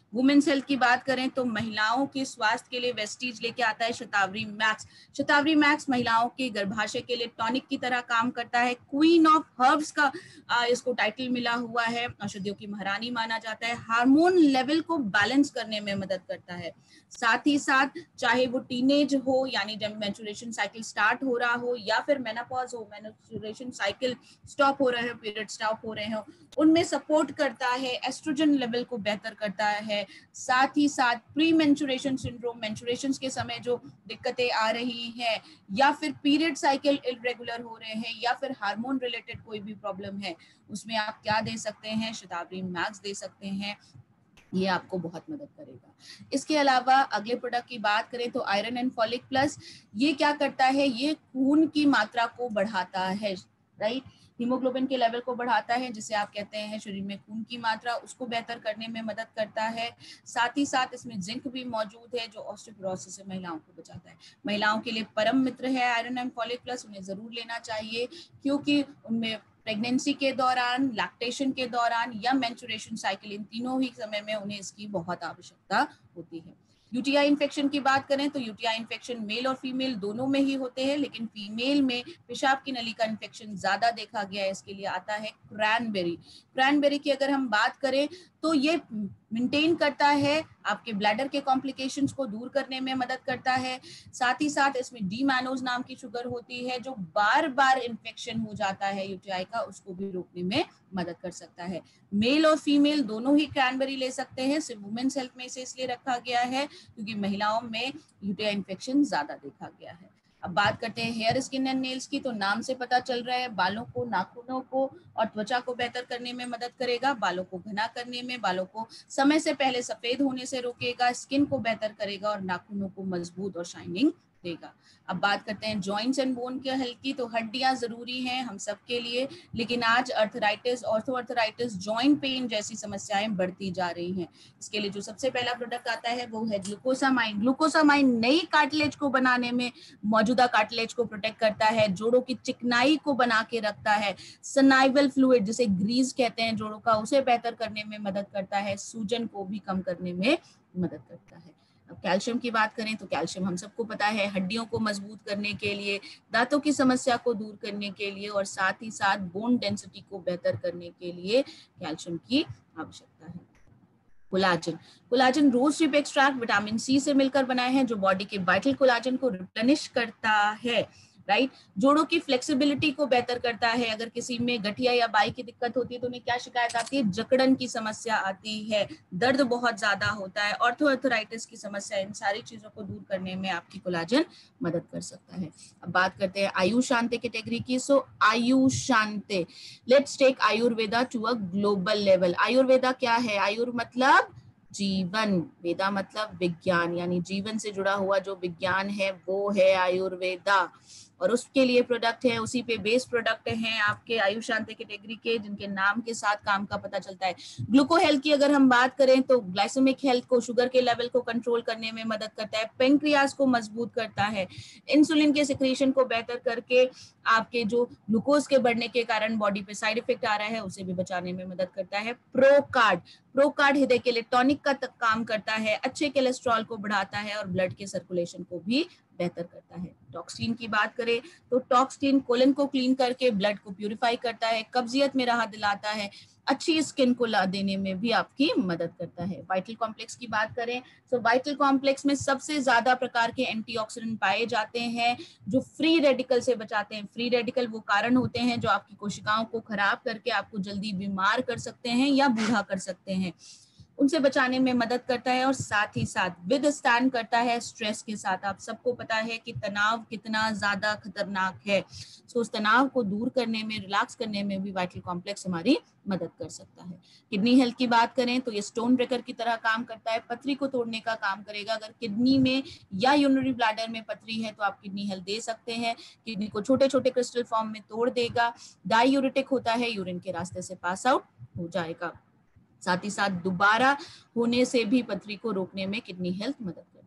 वुमेन्स हेल्थ की बात करें तो महिलाओं के स्वास्थ्य के लिए वेस्टीज लेके आता है शतावरी मैक्स। शतावरी मैक्स महिलाओं के गर्भाशय के लिए टॉनिक की तरह काम करता है। क्वीन ऑफ हर्ब्स का इसको टाइटल मिला हुआ है। औषधियों की महारानी माना जाता है। हार्मोन लेवल को बैलेंस करने में मदद करता है। साथ ही साथ चाहे वो टीनेज हो यानी जब मेंस्ट्रुएशन साइकिल स्टार्ट हो रहा हो या फिर मेनोपॉज हो, मेंस्ट्रुएशन साइकिल स्टॉप हो रहे हो, पीरियड स्टॉप हो रहे हो, उनमें सपोर्ट करता है। एस्ट्रोजन लेवल को बेहतर करता है। साथ ही साथ प्री मेंस्ट्रुएशन सिंड्रोम, मेंस्ट्रुएशन के समय जो दिक्कतें आ रही हैं या फिर पीरियड साइकिल इरेगुलर हो रहे हैं या फिर हार्मोन रिलेटेड कोई भी प्रॉब्लम है, उसमें आप क्या दे सकते हैं? शतावरी मैक्स दे सकते हैं। ये आपको बहुत मदद करेगा। इसके अलावा अगले प्रोडक्ट की बात करें तो आयरन एंड फॉलिक प्लस, ये क्या करता है? ये खून की मात्रा को बढ़ाता है, राइट? हीमोग्लोबिन के लेवल को बढ़ाता है, जिसे आप कहते हैं शरीर में खून की मात्रा, उसको बेहतर करने में मदद करता है। साथ ही साथ इसमें जिंक भी मौजूद है जो ऑस्टियोपोरोसिस से महिलाओं को बचाता है। महिलाओं के लिए परम मित्र है आयरन एंड फॉलिक प्लस, उन्हें जरूर लेना चाहिए क्योंकि उनमें प्रेगनेंसी के दौरान, लैक्टेशन के दौरान या मेंस्ट्रुएशन साइकिल, इन तीनों ही समय में उन्हें इसकी बहुत आवश्यकता होती है। यूटीआई इन्फेक्शन की बात करें तो यूटीआई इन्फेक्शन मेल और फीमेल दोनों में ही होते हैं, लेकिन फीमेल में पेशाब की नली का इन्फेक्शन ज्यादा देखा गया है। इसके लिए आता है क्रैनबेरी। क्रैनबेरी की अगर हम बात करें तो ये मेंटेन करता है आपके ब्लैडर के कॉम्प्लिकेशंस को दूर करने में मदद करता है। साथ ही साथ इसमें डी मैनोज नाम की शुगर होती है जो बार बार इन्फेक्शन हो जाता है यूटीआई का, उसको भी रोकने में मदद कर सकता है। मेल और फीमेल दोनों ही क्रैनबेरी ले सकते हैं। सिर्फ वुमेन्स हेल्थ में इसे इसलिए रखा गया है क्योंकि महिलाओं में यूटीआई इन्फेक्शन ज्यादा देखा गया है। अब बात करते हैं हेयर, स्किन एंड नेल्स की, तो नाम से पता चल रहा है बालों को, नाखूनों को और त्वचा को बेहतर करने में मदद करेगा। बालों को घना करने में, बालों को समय से पहले सफेद होने से रोकेगा, स्किन को बेहतर करेगा और नाखूनों को मजबूत और शाइनिंग देगा। अब बात करते हैं जॉइंट्स एंड बोन के हेल्थ की, तो हड्डियां जरूरी हैं हम सब के लिए, लेकिन आज अर्थराइटिस, ऑर्थोआर्थराइटिस, जॉइंट पेन जैसी समस्याएं बढ़ती जा रही हैं। इसके लिए जो सबसे पहला प्रोडक्ट आता है वो है ग्लूकोसामाइन। ग्लूकोसामाइन नई कार्टिलेज को बनाने में, मौजूदा कार्टिलेज को प्रोटेक्ट करता है, जोड़ों की चिकनाई को बना के रखता है, सनाइवल फ्लूइड जिसे ग्रीज कहते हैं जोड़ों का, उसे बेहतर करने में मदद करता है, सूजन को भी कम करने में मदद करता है। अब कैल्शियम की बात करें तो कैल्शियम हम सबको पता है हड्डियों को मजबूत करने के लिए, दांतों की समस्या को दूर करने के लिए और साथ ही साथ बोन डेंसिटी को बेहतर करने के लिए कैल्शियम की आवश्यकता है। Collagen, collagen rose hip extract vitamin C से मिलकर बनाए हैं जो बॉडी के वाइटल कोलाजन को रिप्लेनिश करता है, राइट? जोड़ों की फ्लेक्सिबिलिटी को बेहतर करता है। अगर किसी में गठिया या बाई की दिक्कत होती है तो उन्हें क्या शिकायत आती है? जकड़न की समस्या आती है, दर्द बहुत ज्यादा होता है, ऑर्थोआर्थराइटिस की समस्या, इन सारी चीजों को दूर करने में आपकी कोलाजन मदद कर सकता है। अब बात करते हैं आयुष शांति कैटेगरी की। So Ayush Shanti, let's take Ayurveda to a global level. Ayurveda क्या है? आयुर मतलब जीवन, वेदा मतलब विज्ञान, यानी जीवन से जुड़ा हुआ जो विज्ञान है वो है आयुर्वेदा। और उसके लिए प्रोडक्ट है, उसी पे बेस प्रोडक्ट हैं आपके आयुष शांति कैटेगरी के, जिनके नाम के साथ काम का पता चलता है। ग्लूको हेल्थ की अगर हम बात करें तो ग्लाइसेमिक हेल्थ को, शुगर के लेवल को कंट्रोल करने में मदद करता है, पेनक्रियास को मजबूत करता है, इंसुलिन के सिक्रेशन को बेहतर करके आपके जो ग्लूकोज के बढ़ने के कारण बॉडी पे साइड इफेक्ट आ रहा है उसे भी बचाने में मदद करता है। प्रोकार्ड, प्रोकार्ड हृदय के लिए टॉनिक का काम करता है, अच्छे कोलेस्ट्रॉल को बढ़ाता है और ब्लड के सर्कुलेशन को भी बेहतर करता है। टॉक्सिन की बात करें तो टॉक्सिन कोलन को क्लीन करके ब्लड को प्यूरिफाई करता है, कब्जियत में राहत दिलाता है, अच्छी स्किन को ला देने में भी आपकी मदद करता है। वाइटल कॉम्प्लेक्स की बात करें तो वाइटल कॉम्प्लेक्स में सबसे ज्यादा प्रकार के एंटीऑक्सीडेंट पाए जाते हैं जो फ्री रेडिकल से बचाते हैं। फ्री रेडिकल वो कारण होते हैं जो आपकी कोशिकाओं को खराब करके आपको जल्दी बीमार कर सकते हैं या बूढ़ा कर सकते हैं, उनसे बचाने में मदद करता है और साथ ही साथ विद स्टैंड करता है स्ट्रेस के साथ। आप सबको पता है कि तनाव कितना ज्यादा खतरनाक है, तो उस तनाव को दूर करने में, रिलैक्स करने में भी वाइटल कॉम्प्लेक्स हमारी मदद कर सकता है। किडनी हेल्थ की बात करें तो ये स्टोन ब्रेकर की तरह काम करता है, पथरी को तोड़ने का काम करेगा। अगर किडनी में या यूरिनरी ब्लैडर में पथरी है तो आप किडनी हेल्थ दे सकते हैं, किडनी को छोटे छोटे क्रिस्टल फॉर्म में तोड़ देगा। डायूरिटिक होता है, यूरिन के रास्ते से पास आउट हो जाएगा। साथ ही साथ दोबारा होने से भी पथरी को रोकने में किडनी हेल्थ मदद करता है। अब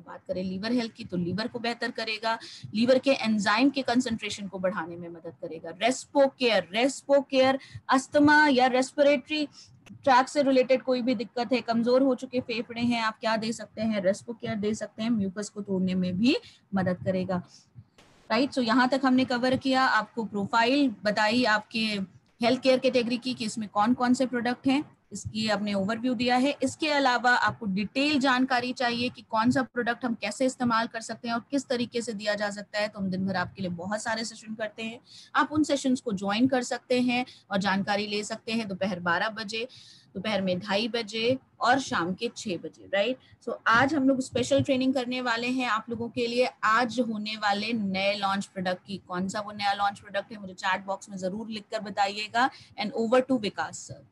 बात करें लीवर हेल्थ की तो लीवर को बेहतर करेगा, लीवर के एंजाइम के कंसंट्रेशन को बढ़ाने में मदद करेगा। रेस्पो केयर अस्थमा या रेस्पिरेटरी ट्रैक से रिलेटेड कोई भी दिक्कत है, कमजोर हो चुके फेफड़े हैं, आप क्या दे सकते हैं, रेस्पो केयर दे सकते हैं, म्यूकस को तोड़ने में भी मदद करेगा। राइट, सो यहाँ तक हमने कवर किया, आपको प्रोफाइल बताई आपके हेल्थ केयर कैटेगरी की कि इसमें कौन कौन से प्रोडक्ट हैं, इसकी आपने ओवरव्यू दिया है। इसके अलावा आपको डिटेल जानकारी चाहिए कि कौन सा प्रोडक्ट हम कैसे इस्तेमाल कर सकते हैं और किस तरीके से दिया जा सकता है, तो हम दिन भर आपके लिए बहुत सारे सेशन करते हैं, आप उन सेशंस को ज्वाइन कर सकते हैं और जानकारी ले सकते हैं दोपहर 12 बजे, दोपहर में 2:30 बजे और शाम के 6 बजे। राइट, सो आज हम लोग स्पेशल ट्रेनिंग करने वाले हैं आप लोगों के लिए आज होने वाले नए लॉन्च प्रोडक्ट की। कौन सा वो नया लॉन्च प्रोडक्ट है मुझे चैट बॉक्स में जरूर लिखकर बताइएगा। And over to Vikas sir.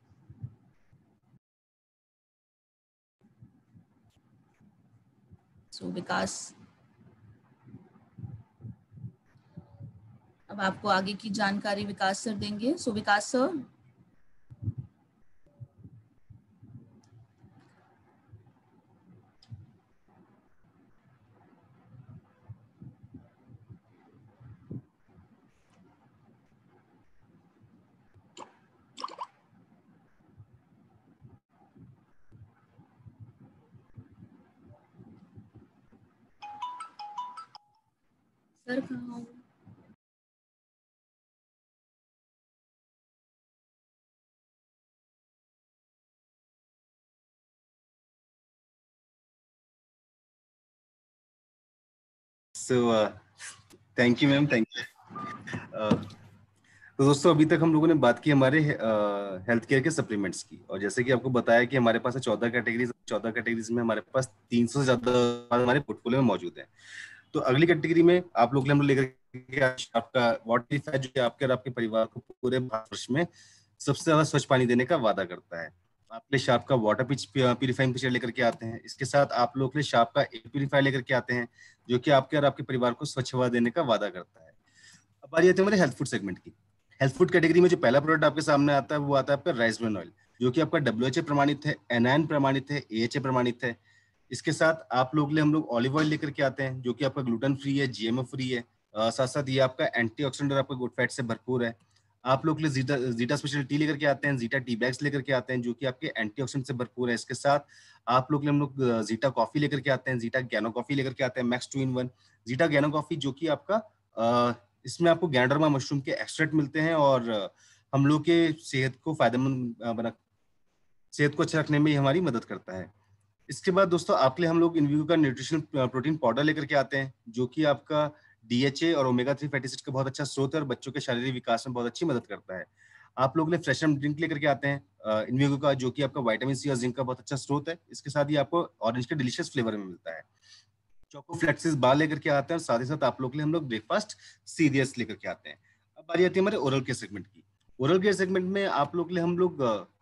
So Vikas, अब आपको आगे की जानकारी विकास सर देंगे। सो विकास सर। सर कहाँ हो? So thank you ma'am, thank you. तो दोस्तों अभी तक हम लोगों ने बात की हमारे हेल्थ केयर के सप्लीमेंट्स की, और जैसे कि आपको बताया कि हमारे पास 14 कैटेगरीज, 14 कैटेगरीज में हमारे पास 300 से ज्यादा हमारे पोर्टफोलियो में मौजूद है। तो अगली कैटेगरी में आप लोग हम लेकर के आपका वाटर प्यूरिफायर, जो कि आपके और आपके परिवार को पूरे वर्ष में सबसे ज्यादा स्वच्छ पानी देने का वादा करता है। आपके लिए शार्प का वाटर प्यूरिफाइंग फीचर लेकर के आते हैं। इसके साथ आप लोग के लिए शार्प का एयर प्यूरिफायर लेकर के आते हैं, जो कि आपके और आपके परिवार को स्वच्छ हवा देने का वादा करता है। अब बारी आती है हमारे हेल्थ फूड सेगमेंट की। हेल्थ फूड कैटेगरी में जो पहला प्रोडक्ट आपके सामने आता है वो आता है आपका राइस ब्रान ऑयल, जो कि आपका WHO प्रमाणित है, NIN प्रमाणित है, AHA प्रमाणित है। इसके साथ आप लोग ले हम लोग ऑलिव ऑयल लेकर के आते हैं, जो कि आपका ग्लूटेन फ्री है, GMO फ्री है। साथ साथ ये आपका एंटीऑक्सीडेंट और आपका गुड फैट से भरपूर है। आप लोग के लिए जीटा स्पेशल टी लेकर के आते हैं, जीटा टी बैग्स लेकर के आते हैं, जो कि आपके एंटीऑक्सीडेंट से भरपूर है। इसके साथ आप लोग हम लोग जीटा कॉफी लेकर के आते हैं, जीटा गैनो कॉफी लेकर के आते हैं, max 2 in 1 zeta gano coffee, जो कि आपका इसमें आपको गैंडरमा मशरूम के एक्सट्रैक्ट मिलते हैं और हम लोग के सेहत को फायदेमंद सेहत को अच्छा रखने में हमारी मदद करता है। इसके बाद दोस्तों आपके लिए हम लोग इनव्यू का न्यूट्रिशनल प्रोटीन पाउडर लेकर के आते हैं, जो कि आपका DHA और ओमेगा 3 फैटी एसिड का बहुत अच्छा स्रोत है और बच्चों के शारीरिक विकास में बहुत अच्छी मदद करता है। आप लोग ले फ्रेश ड्रिंक लेकर के आते हैं इनव्यू का, जो कि आपका विटामिन C और जिंक का बहुत अच्छा स्रोत है। इसके साथ ही आपको ऑरेंज के डिलीशियस फ्लेवर में मिलता है। चोको फ्लेक्सिस बार लेकर के आते हैं और साथ ही साथ आप लोग के लिए हम लोग ब्रेकफास्ट सीरियस लेकर के आते हैं। अब बारी आती है हमारे ओरल केयर सेगमेंट की। ओरल केयर सेगमेंट में आप लोग के लिए हम लोग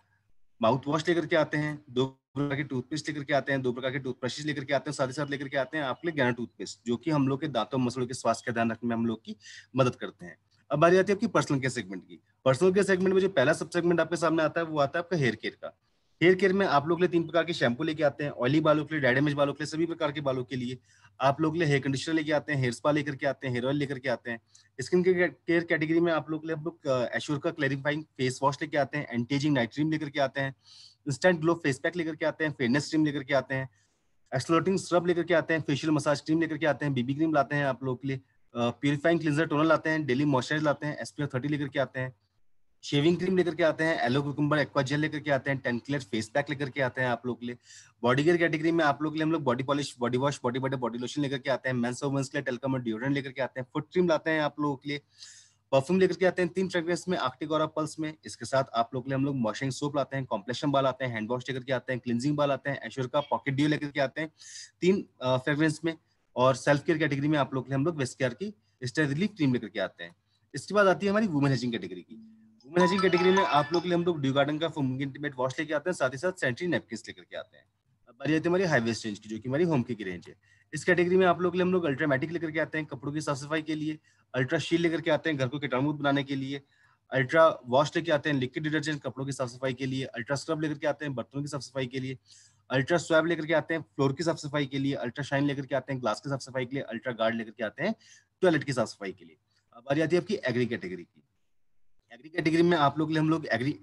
माउथ वॉश लेकर के आते हैं, 2 प्रकार के टूथपेस्ट लेकर के आते हैं, 2 प्रकार के टूथब्रशेस लेकर के आते हैं, साथ ही साथ लेकर के आते हैं आपके लिए गैनो टूथपेस्ट, जो कि हम लोग के दांतों मसलों के स्वास्थ्य का ध्यान रखने में हम लोग की मदद करते हैं। अब बारी आती है आपकी पर्सनल केयर सेगमेंट की। पर्सनल केयर सेगमेंट में जो पहला सब सेगमेंट आपके सामने आता है वो आता है आपका हेयर केयर का। हेयर केयर में आप लोग के लिए 3 प्रकार के शैम्पू लेके आते हैं, ऑयली बालों के लिए, डैमेज बालों के लिए, सभी प्रकार के बालों के लिए। आप लोग के लिए हेयर कंडीशनर लेके आते हैं, हेयर स्पा लेकर के आते हैं, हेयर ऑयल लेकर के आते हैं। स्किन केयर कैटेगरी में आप लोग के लिए हम लोग एश्योर का क्लैरिफाइंग फेस वॉश लेके आते हैं, एंटी एजिंग नाइट क्रीम लेकर के आते हैं, इंस्टेंट ग्लो फेस पैक लेकर के आते हैं, फेयरनेस क्रीम लेकर के आते हैं, एक्सफोलिएटिंग स्क्रब लेकर के आते हैं, फेशियल मसाज क्रीम लेकर के आते हैं, बीबी क्रीम लाते हैं आप लोग के लिए, प्यूरिफाइंग क्लींजर टोनर लाते हैं, डेली मॉइस्चराइजर लाते हैं, SPF 30 लेकर के आते हैं, शेविंग क्रीम लेकर के आते हैं, एलो कुकुम्बर एक्वा जेल लेकर के आते हैं, 10 क्लियर फेस पैक लेकर के आते हैं आप लोग के लिए। बॉडी केयर कैटेगरी में आप लोग के लिए हम लोग body polish, body wash, body butter, body lotion लेकर के आते हैं, मेंस और वुमेन्स के लिए टेल्कम और डिओड्रेंट लेकर के आते हैं, फुट क्रीम लाते हैं आप लोगों के लिए, परफ्यूम लेकर के आते हैं 3 फ्रेग्रेंस में, आर्कटिक और पल्स में। इसके साथ आप लोग के लिए हम लोग मॉइस्चराइजिंग सोप लाते हैं, कॉम्प्लेक्शन बाल आते हैं, हैंड वॉश लेकर के आते हैं, क्लींजिंग बाल आते हैं, एश्योर का पॉकेट डिओ लेकर के आते हैं 3 फ्रेग्रेंस में। और सेल्फ केयर कैटेगरी में आप लोग के लिए हम लोग वेस्ट केयर की स्ट्रेस रिलीफ क्रीम लेकर के आते हैं। इसके बाद आती है हमारी वुमेन हाइजीन कैटेगरी की। वुमेन हाइजीन कैटेगरी में आप लोग के लिए हम लोग ड्यू गार्डन का फॉर्मिंग इंटीमेट वॉश लेके आते हैं, साथ ही साथ सैनिटरी नैपकिंस लेकर के आते हैं। अब बारी आती है हमारी हाई वेस्ट रेंज की, जो कि हमारी होम की रेंज है। इस कैटेगरी में आप लोग के लिए हम लोग अल्ट्रामैटिक लेकर के आते हैं कपड़ों की साफ सफाई के लिए, अल्ट्रा शील लेकर के आते हैं घर को कीटाणुमुक्त बनाने के लिए, अल्ट्रा वॉश लेके आते हैं लिक्विड डिटर्जेंट कपड़ों की साफ सफाई के लिए, अल्ट्रा स्क्रब लेकर के आते हैं बर्तनों की साफ सफाई के लिए, अल्ट्रा स्वैब लेकर के आते हैं फ्लोर की साफ सफाई के लिए, अल्ट्रा शाइन लेकर के आते हैं ग्लास की साफ सफाई के लिए, अल्ट्रा गार्ड लेकर के आते हैं टॉयलेट की साफ सफाई के लिए। अब बारी आती है आपकी एग्री कैटेगरी की। एग्री कैटेगरी में आप लोग हम लोग एग्री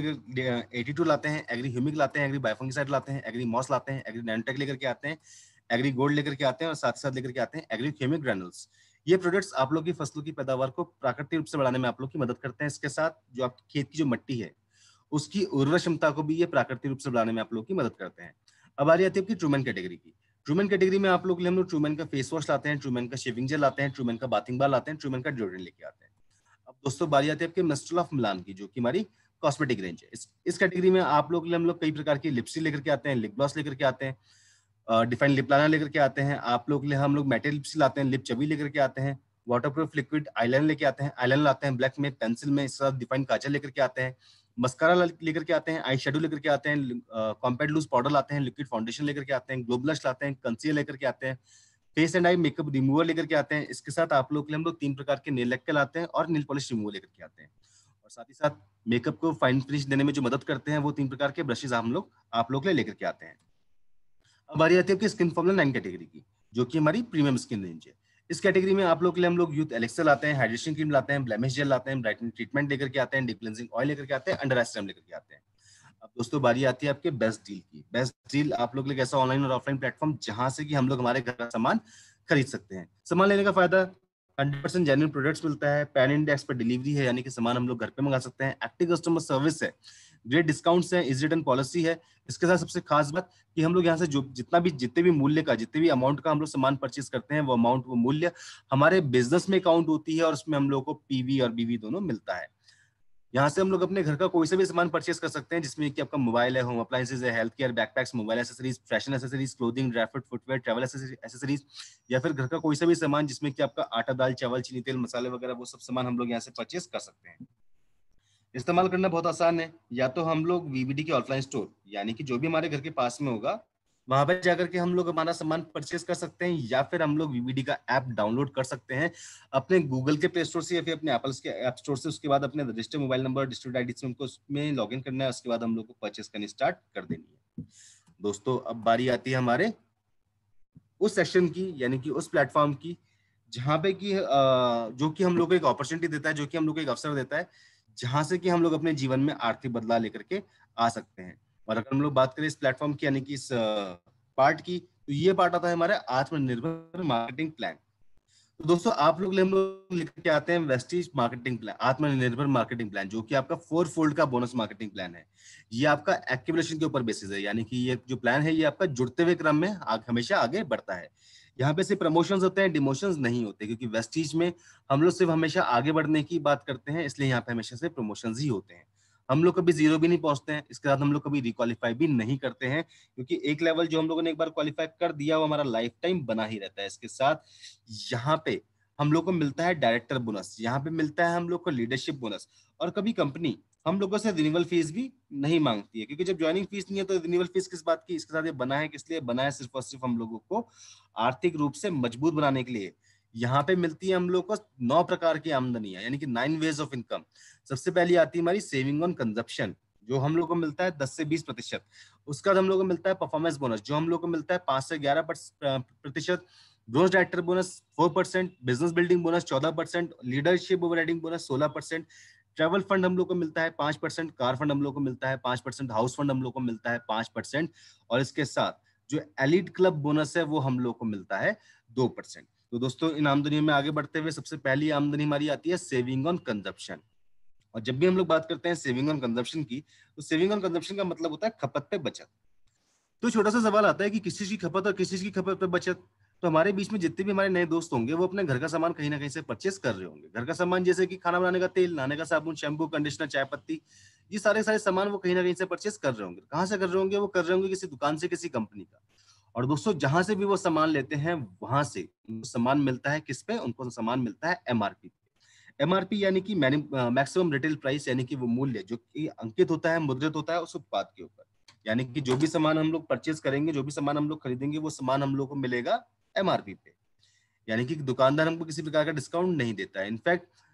82 लाते हैं, एग्री ह्यूमिक लाते हैं, एग्री बायोफंगिसाइड लाते हैं, एग्री मॉस लाते हैं, एग्री नैनोटेक लेकर के आते हैं, एग्री गोल्ड लेकर के आते हैं और साथ साथ लेकर के आते हैं एग्री ह्यूमिक ग्रैनुल्स। ये प्रोडक्ट्स आप लोग की फसलों की पैदावार को प्राकृतिक रूप से बढ़ाने में आप लोग की मदद करते हैं। इसके साथ जो आपकी खेत की जो मिट्टी है उसकी उर्वरक क्षमता को भी ये प्राकृतिक रूप से बढ़ाने में आप लोग की मदद करते हैं। अब आ रही आती है आपकी ट्रूमैन कैटेगरी की। ट्रूमैन कैटेगरी में आप लोग हम लोग ट्रूमैन का फेस वॉश लाते हैं, ट्रूमैन का शेविंग जेल लाते हैं, ट्रूमैन का बाथिंग बार लाते हैं, ट्रूमैन का डिओड्रेंट लेके आते हैं। अब दोस्तों बारी आती है आपके मिस्ट्रल ऑफ मिलान की, जो कि हमारी कॉस्मेटिक रेंज है। इस कैटेगरी में आप लोग हम लोग कई प्रकार की लिपस्टिक लेकर के आते हैं, लिप ग्लॉस लेकर के आते हैं, डिफाइन लिप लाइनर लेकर के आते हैं, आप लोग हम लोग मैटे लिप्स लाते हैं, लिप चबी लेकर के आते हैं, वाटरप्रूफ लिक्विड आईलाइनर लेके आते हैं, आईलाइनर लाते हैं ब्लैक में, पेंसिल में, इस तरह डिफाइन काजल लेकर के आते हैं, मस्कारा लेकर के आते हैं, आई शेडो लेकर के आते हैं, कॉम्पैक्ट लूज पाउडर लाते हैं, लिक्विड फाउंडेशन लेकर के आते हैं, ग्लो ब्लश लाते हैं, कंसीलर लेकर के आते हैं, face and eye makeup remover लेकर के आते हैं। इसके साथ आप लोग हम लोग 3 प्रकार के नेल लैक लाते हैं और नेल पॉलिश रिमूवर लेकर के आते हैं। और साथ ही साथ मेकअप को फाइन फिनिश देने में जो मदद करते हैं वो 3 प्रकार के ब्रशेज आप लोग लेकर के आते हैं। अब बारी आती है आपकी स्किन फॉर्मूला 9 कैटेगरी की, जो कि हमारी प्रीमियम स्किन रेंज है। इस कैटेगरी में आप लोग हम लोग यूथ एलेक्सर लाते हैं, हाइड्रेशन क्रीम लाते हैं, ब्लेमिश जेल लाते हैं, ब्राइटनिंग ट्रीटमेंट लेकर के आते हैं, डीप क्लींजिंग ऑयल लेकर के आते हैं, अंडर आई सीरम लेकर के आते हैं। अब दोस्तों बारी आती है आपके बेस्ट डील की। बेस्ट डील आप लोग ऐसा ऑनलाइन और ऑफलाइन प्लेटफॉर्म जहां से कि हम लोग हमारे घर का सामान खरीद सकते हैं। सामान लेने का फायदा 100% जेन्युइन प्रोडक्ट्स मिलता है, पैन इंडिया एक्सपर्ट डिलीवरी है, यानी कि सामान हम लोग घर पे मंगा सकते हैं, एक्टिव कस्टमर सर्विस है, ग्रेट डिस्काउंट्स है, इजी रिटर्न पॉलिसी है। इसके साथ सबसे खास बात कि हम लोग यहाँ से जो जितने भी मूल्य का, जितने भी अमाउंट का हम लोग सामान परचेज करते हैं, वो अमाउंट, वो मूल्य हमारे बिजनेस में काउंट होती है और उसमें हम लोग को पीवी और बीवी दोनों मिलता है। यहाँ से हम लोग अपने घर का कोई सा भी सामान परचेज कर सकते हैं, जिसमें कि आपका मोबाइल है, होम अप्लायंसेज है, health care, backpacks, mobile accessories, fashion accessories, clothing, dry fruit, footwear, travel accessories, या फिर घर का कोई सा भी सामान जिसमें कि आपका आटा, दाल, चावल, चीनी, तेल, मसाले वगैरह, वो सब सामान हम लोग यहाँ से परचेज कर सकते हैं। इस्तेमाल करना बहुत आसान है। या तो हम लोग वीबीडी के ऑफलाइन स्टोर, यानी कि जो भी हमारे घर के पास में होगा वहां पर जाकर के हम लोग हमारा सामान परचेज कर सकते हैं, या फिर हम लोग वीबीडी का ऐप डाउनलोड कर सकते हैं अपने गूगल के प्ले स्टोर से या फिर अपने एप्पल के ऐप स्टोर से। उसके बाद अपने registered mobile number, distribute ID से उनको उसमें लॉगिन करना है, उसके बाद हम लोग को परचेज करनी स्टार्ट कर देनी है। दोस्तों अब बारी आती है हमारे उस सेक्शन की, यानी कि उस प्लेटफॉर्म की जहाँ पे कि जो कि हम लोग को एक अपॉर्चुनिटी देता है, जो कि हम लोग को एक अवसर देता है, जहां से कि हम लोग अपने जीवन में आर्थिक बदलाव लेकर के आ सकते हैं। और अगर हम लोग बात करें इस प्लेटफॉर्म की, यानी कि इस पार्ट की, तो ये पार्ट आता है हमारा आत्मनिर्भर मार्केटिंग प्लान। तो दोस्तों आप लोग हम लोग लेकर के आते हैं Vestige marketing plan, Aatmanirbhar marketing plan, जो कि आपका 4 फोल्ड का बोनस मार्केटिंग प्लान है। ये आपका एक्टिवेशन के ऊपर बेसिस है, यानी कि ये जो प्लान है ये आपका जुड़ते हुए क्रम में हमेशा आगे बढ़ता है। यहाँ पे सिर्फ प्रमोशंस होते हैं, डिमोशंस नहीं होते, क्योंकि वेस्टीज में हम लोग सिर्फ हमेशा आगे बढ़ने की बात करते हैं, इसलिए यहाँ पे हमेशा से प्रमोशंस ही होते हैं। हम लोग कभी जीरो भी नहीं पहुंचते हैं, इसके साथ हम लोग कभी रिक्वालीफाई भी नहीं करते हैं, क्योंकि एक लेवल जो हम लोगों ने एक बार क्वालिफाई कर दिया वो हमारा लाइफ टाइम बना ही रहता है। इसके साथ यहाँ पे हम लोग को मिलता है डायरेक्टर बोनस, यहाँ पे मिलता है हम लोग को लीडरशिप बोनस, और कभी कंपनी हम लोगों से रिन्यूअल फीस भी नहीं मांगती है, क्योंकि जब ज्वाइनिंग फीस नहीं है तो रिन्यूअल फीस किस बात की। इसके साथ ये बना है, किस लिए बना है, सिर्फ और सिर्फ हम लोगों को आर्थिक रूप से मजबूत बनाने के लिए। यहाँ पे मिलती है हम लोग को 9 प्रकार की आमदनियां, यानी कि 9 वेज ऑफ इनकम। सबसे पहली आती है हमारी सेविंग ऑन कंजप्शन, जो हम लोग को मिलता है 10 से 20%। उसका बाद हम लोग को मिलता है परफॉर्मेंस बोनस, जो हम लोग को मिलता है 5 से 11%। Growth director bonus 4%, business building bonus 14%, leadership overriding bonus 16%, travel fund हम लोग को मिलता है 5%, कार फंड हम लोग को मिलता है 5%, हाउस फंड हम लोग को मिलता है 5%, और इसके साथ जो एलिट क्लब बोनस है वो हम लोग को मिलता है 2%। तो दोस्तों इन आमदनियों में आगे बढ़ते हुए सबसे पहली आमदनी हमारी आती है सेविंग ऑन कंजप्शन। और जब भी हम लोग बात करते हैं सेविंग ऑन कंजप्शन की, तो सेविंग ऑन कंजप्शन का मतलब होता है खपत पे बचत। तो छोटा सा सवाल आता है कि किस चीज की खपत और किस चीज की खपत पे बचत। तो हमारे बीच में जितने भी हमारे नए दोस्त होंगे वो अपने घर का सामान कहीं ना कहीं से परचेस कर रहे होंगे। घर का सामान जैसे कि खाना बनाने का तेल, नहाने का साबुन, शैम्पू, कंडीशनर, चाय पत्ती, ये सारे सामान वो कहीं ना कहीं से परचेस कर रहे होंगे। कहाँ से कर रहे होंगे? वो कर रहे होंगे किसी दुकान से, किसी कंपनी का। और दोस्तों जहां से भी वो सामान लेते हैं वहां से सामान मिलता है किस पे? उनको सामान मिलता है एमआरपी पे। एमआरपी यानी कि मैक्सिमम रिटेल प्राइस, यानी कि वो मूल्य जो कि अंकित होता है, मुद्रित होता है उस उत्पाद के ऊपर। यानी कि जो भी सामान हम लोग परचेज करेंगे, जो भी सामान हम लोग खरीदेंगे, वो सामान हम लोग को मिलेगा एमआरपी पे। यानी कि दुकानदार हमको किसी प्रकार का डिस्काउंट नहीं देता है। इनफैक्ट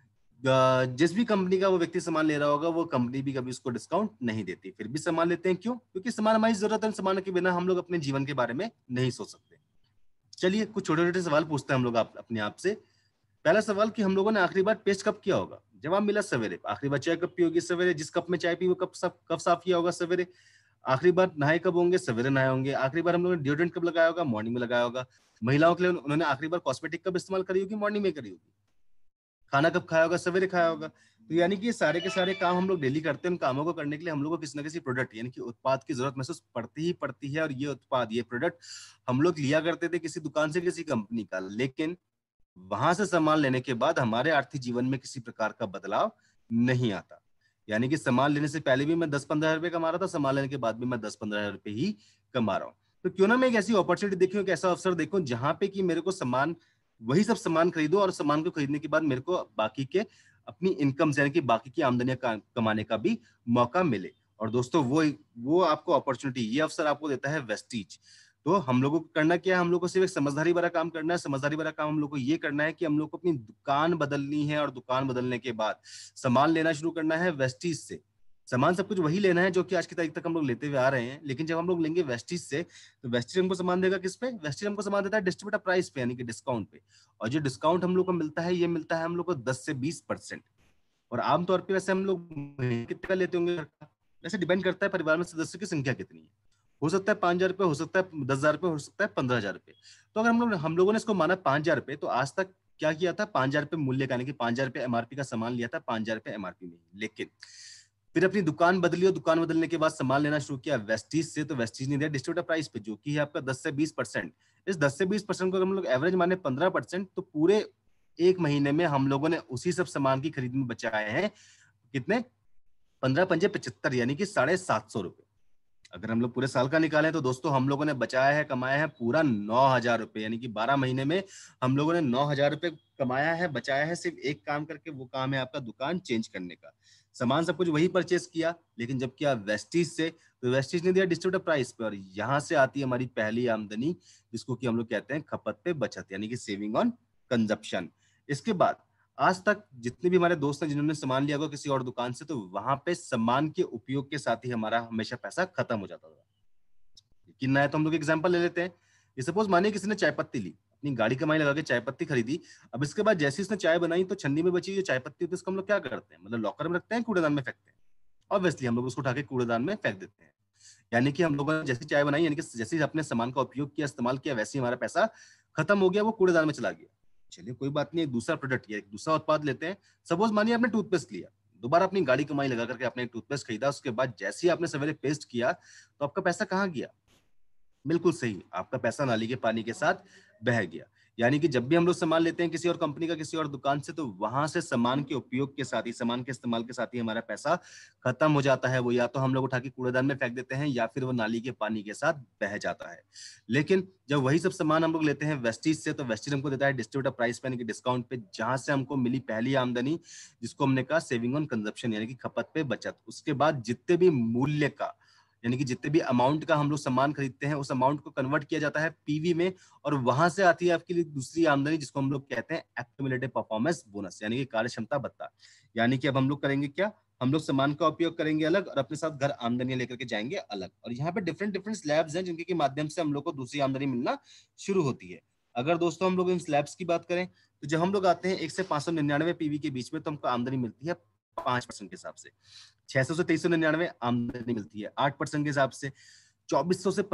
जिस भी कंपनी का वो व्यक्ति सामान ले रहा होगा वो कंपनी भी कभी उसको डिस्काउंट नहीं देती, फिर भी सामान लेते हैं। क्यों? क्योंकि सामान हमारी जरूरत है, सामान के बिना हम लोग अपने जीवन के बारे में नहीं सोच सकते। चलिए कुछ छोटे छोटे सवाल पूछते हैं हम लोग अपने आप से। पहला सवाल कि हम लोगों ने आखिरी बार पेस्ट कब किया होगा? जवाब मिला सवेरे। आखिरी बार चाय कब पी होगी? सवेरे। जिस कप में चाय पी वो कब साफ किया होगा? सवेरे। आखिरी बार नहाए कब होंगे? सवेरे नहाए होंगे। आखिरी बार हम लोगों ने डिओड्रेंट कब लगाया होगा? मॉर्निंग में लगाया होगा। महिलाओं के लिए उन्होंने आखिरी बार कॉस्मेटिक कब इस्तेमाल करी होगी? मॉर्निंग में करी होगी। खाना कब खाया होगा? सवेरे खाया होगा। तो यानी कि ये सारे के सारे काम हम लोग डेली करते हैं। उन कामों को करने के लिए हम लोग को किसी ना किसी प्रोडक्ट यानी कि उत्पाद की जरूरत महसूस पड़ती है। और ये उत्पाद, ये प्रोडक्ट हम लोग लिया करते थे किसी दुकान से, किसी कंपनी का, लेकिन वहां से सामान लेने के बाद हमारे आर्थिक जीवन में किसी प्रकार का बदलाव नहीं आता। यानी कि सामान लेने से पहले भी मैं 10-15 रुपए कमा रहा था, सामान लेने के बाद भी मैं 10-15 रुपए ही कमा रहा हूँ। तो क्यों ना मैं एक ऐसी अपॉर्चुनिटी देखूं, एक ऐसा अवसर देखूं जहां पे कि मेरे को सामान, वही सब सामान खरीदो और सामान को खरीदने के बाद मेरे को बाकी के अपनी इनकम यानी कि बाकी की आमदनियां कमाने का भी मौका मिले। और दोस्तों वो आपको अपॉर्चुनिटी, ये अवसर आपको देता है वेस्टीज। तो हम लोगों को करना क्या है? हम लोग को सिर्फ एक समझदारी भरा काम करना है। समझदारी भरा काम हम लोग को ये करना है कि हम लोग को अपनी दुकान बदलनी है और दुकान बदलने के बाद सामान लेना शुरू करना है वेस्टीज से। सामान सब कुछ वही लेना है जो कि आज की तारीख तक हम लोग लेते हुए आ रहे हैं, लेकिन जब हम लोग लेंगे वेस्टीज से तो वेस्टीज हमको सामान देगा किस पे? वेस्टीज हमको सामान देता है डिस्ट्रीब्यूटर प्राइस पे यानी कि डिस्काउंट पे। और जो डिस्काउंट हम लोग को मिलता है, ये मिलता है हम लोग को 10 से 20%। और आमतौर पर वैसे हम लोग कितने का लेते होंगे? वैसे डिपेंड करता है परिवार में सदस्यों की संख्या कितनी है। हो सकता है 5,000 रुपए, हो सकता है 10,000 रुपए, हो सकता है 15,000 रुपए। तो अगर हम लोगों ने इसको माना 5,000 रुपए, तो आज तक क्या किया था? 5,000 रुपए मूल्य का यानी कि 5,000 रुपए एमआरपी का सामान लिया था, 5,000 रुपए एमआरपी में। लेकिन फिर अपनी दुकान बदली और दुकान बदलने के बाद सामान लेना शुरू किया वेस्टीज से, तो वेस्टीज ने दिया डिस्ट्रीब्यूटर प्राइस पे जो कि है आपका 10 से 20%। इस 10 से 20% को अगर हम लोग एवरेज माने 15%, तो पूरे एक महीने में हम लोगों ने उसी सब सामान की खरीद में बचाए हैं कितने? 15×5 = 75 यानी कि 750 रुपए। अगर हम लोग पूरे साल का निकालें तो दोस्तों हम लोगों ने बचाया है, कमाया है पूरा 9,000 रुपए। यानी कि 12 महीने में हम लोगों ने 9,000 रुपए कमाया है, बचाया है, सिर्फ एक काम करके। वो काम है आपका दुकान चेंज करने का। सामान सब कुछ वही परचेस किया, लेकिन जब किया वेस्टीज से, तो वेस्टीज ने दिया डिस्ट्रीब्यूटर प्राइस पे। और यहाँ से आती है हमारी पहली आमदनी, जिसको कि हम लोग कहते हैं खपत पे बचत यानी कि सेविंग ऑन कंजप्शन। इसके बाद आज तक जितने भी हमारे दोस्त हैं जिन्होंने सामान लिया होगा किसी और दुकान से, तो वहां पे सामान के उपयोग के साथ ही हमारा हमेशा पैसा खत्म हो जाता था। लेकिन ना, तो हम लोग एग्जांपल ले लेते हैं। ये सपोज मानिए किसी ने चाय पत्ती ली, अपनी गाड़ी कमाई लगा के चाय पत्ती खरीदी। अब इसके बाद जैसे इसने चाय बनाई तो छन्नी में बची जो चाय पत्ती होती है, इसको हम लोग क्या करते हैं? मतलब लॉकर में रखते हैं, कूड़ेदान में फेंकते हैं? ऑब्वियसली हम लोग उसको उठा के कूड़ेदान में फेंक देते हैं। यानी कि हम लोगों ने जैसी चाय बनाई, यानी कि जैसे ही अपने सामान का उपयोग किया, इस्तेमाल किया, वैसे ही हमारा पैसा खत्म हो गया, वो कूड़ेदान में चला गया। चलिए कोई बात नहीं, एक दूसरा प्रोडक्ट या एक दूसरा उत्पाद लेते हैं। सपोज मानिए आपने टूथपेस्ट लिया, दोबारा अपनी गाड़ी कमाई लगा करके आपने एक टूथपेस्ट खरीदा। उसके बाद जैसे ही आपने सवेरे पेस्ट किया तो आपका पैसा कहाँ गया? बिल्कुल सही, आपका पैसा नाली के पानी के साथ बह गया। यानी कि जब भी हम लोग सामान लेते हैं किसी और कंपनी का, किसी और दुकान से, तो वहां से सामान के उपयोग के साथ ही, सामान के इस्तेमाल के साथ ही हमारा पैसा खत्म हो जाता है। वो या तो हम लोग उठा के कूड़ेदान में फेंक देते हैं या फिर वो नाली के पानी के साथ बह जाता है। लेकिन जब वही सब सामान हम लोग लेते हैं वेस्टीज से, तो वेस्टीज हमको देता है डिस्ट्रीब्यूटर प्राइस पे यानी कि डिस्काउंट पे, जहां से हमको मिली पहली आमदनी, जिसको हमने कहा सेविंग ऑन कंजप्शन यानी कि खपत पे बचत। उसके बाद जितने भी मूल्य का यानी कि जितने भी अमाउंट का हम लोग सामान खरीदते हैं, उस अमाउंट को कन्वर्ट किया जाता है पीवी में, और वहां से आती है आपके लिए दूसरी आमदनी, जिसको हम लोग कहते हैं एक्युमुलेटेड परफॉर्मेंस बोनस यानी कि कार्य क्षमता भत्ता। यानी कि अब हम लोग करेंगे क्या? हम लोग सामान का उपयोग करेंगे अलग और अपने साथ घर आमदनियां लेकर के जाएंगे अलग। और यहाँ पे डिफरेंट डिफरेंट स्लैब्स हैं जिनके माध्यम से हम लोग को दूसरी आमदनी मिलना शुरू होती है। अगर दोस्तों हम लोग इन स्लैब्स की बात करें, तो जब हम लोग आते हैं 1 से 599 पीवी के बीच में, तो हमको आमदनी मिलती है 5% के हिसाब से। 600 से 2399 आमदनी मिलती है 8% के हिसाब से। 2400 से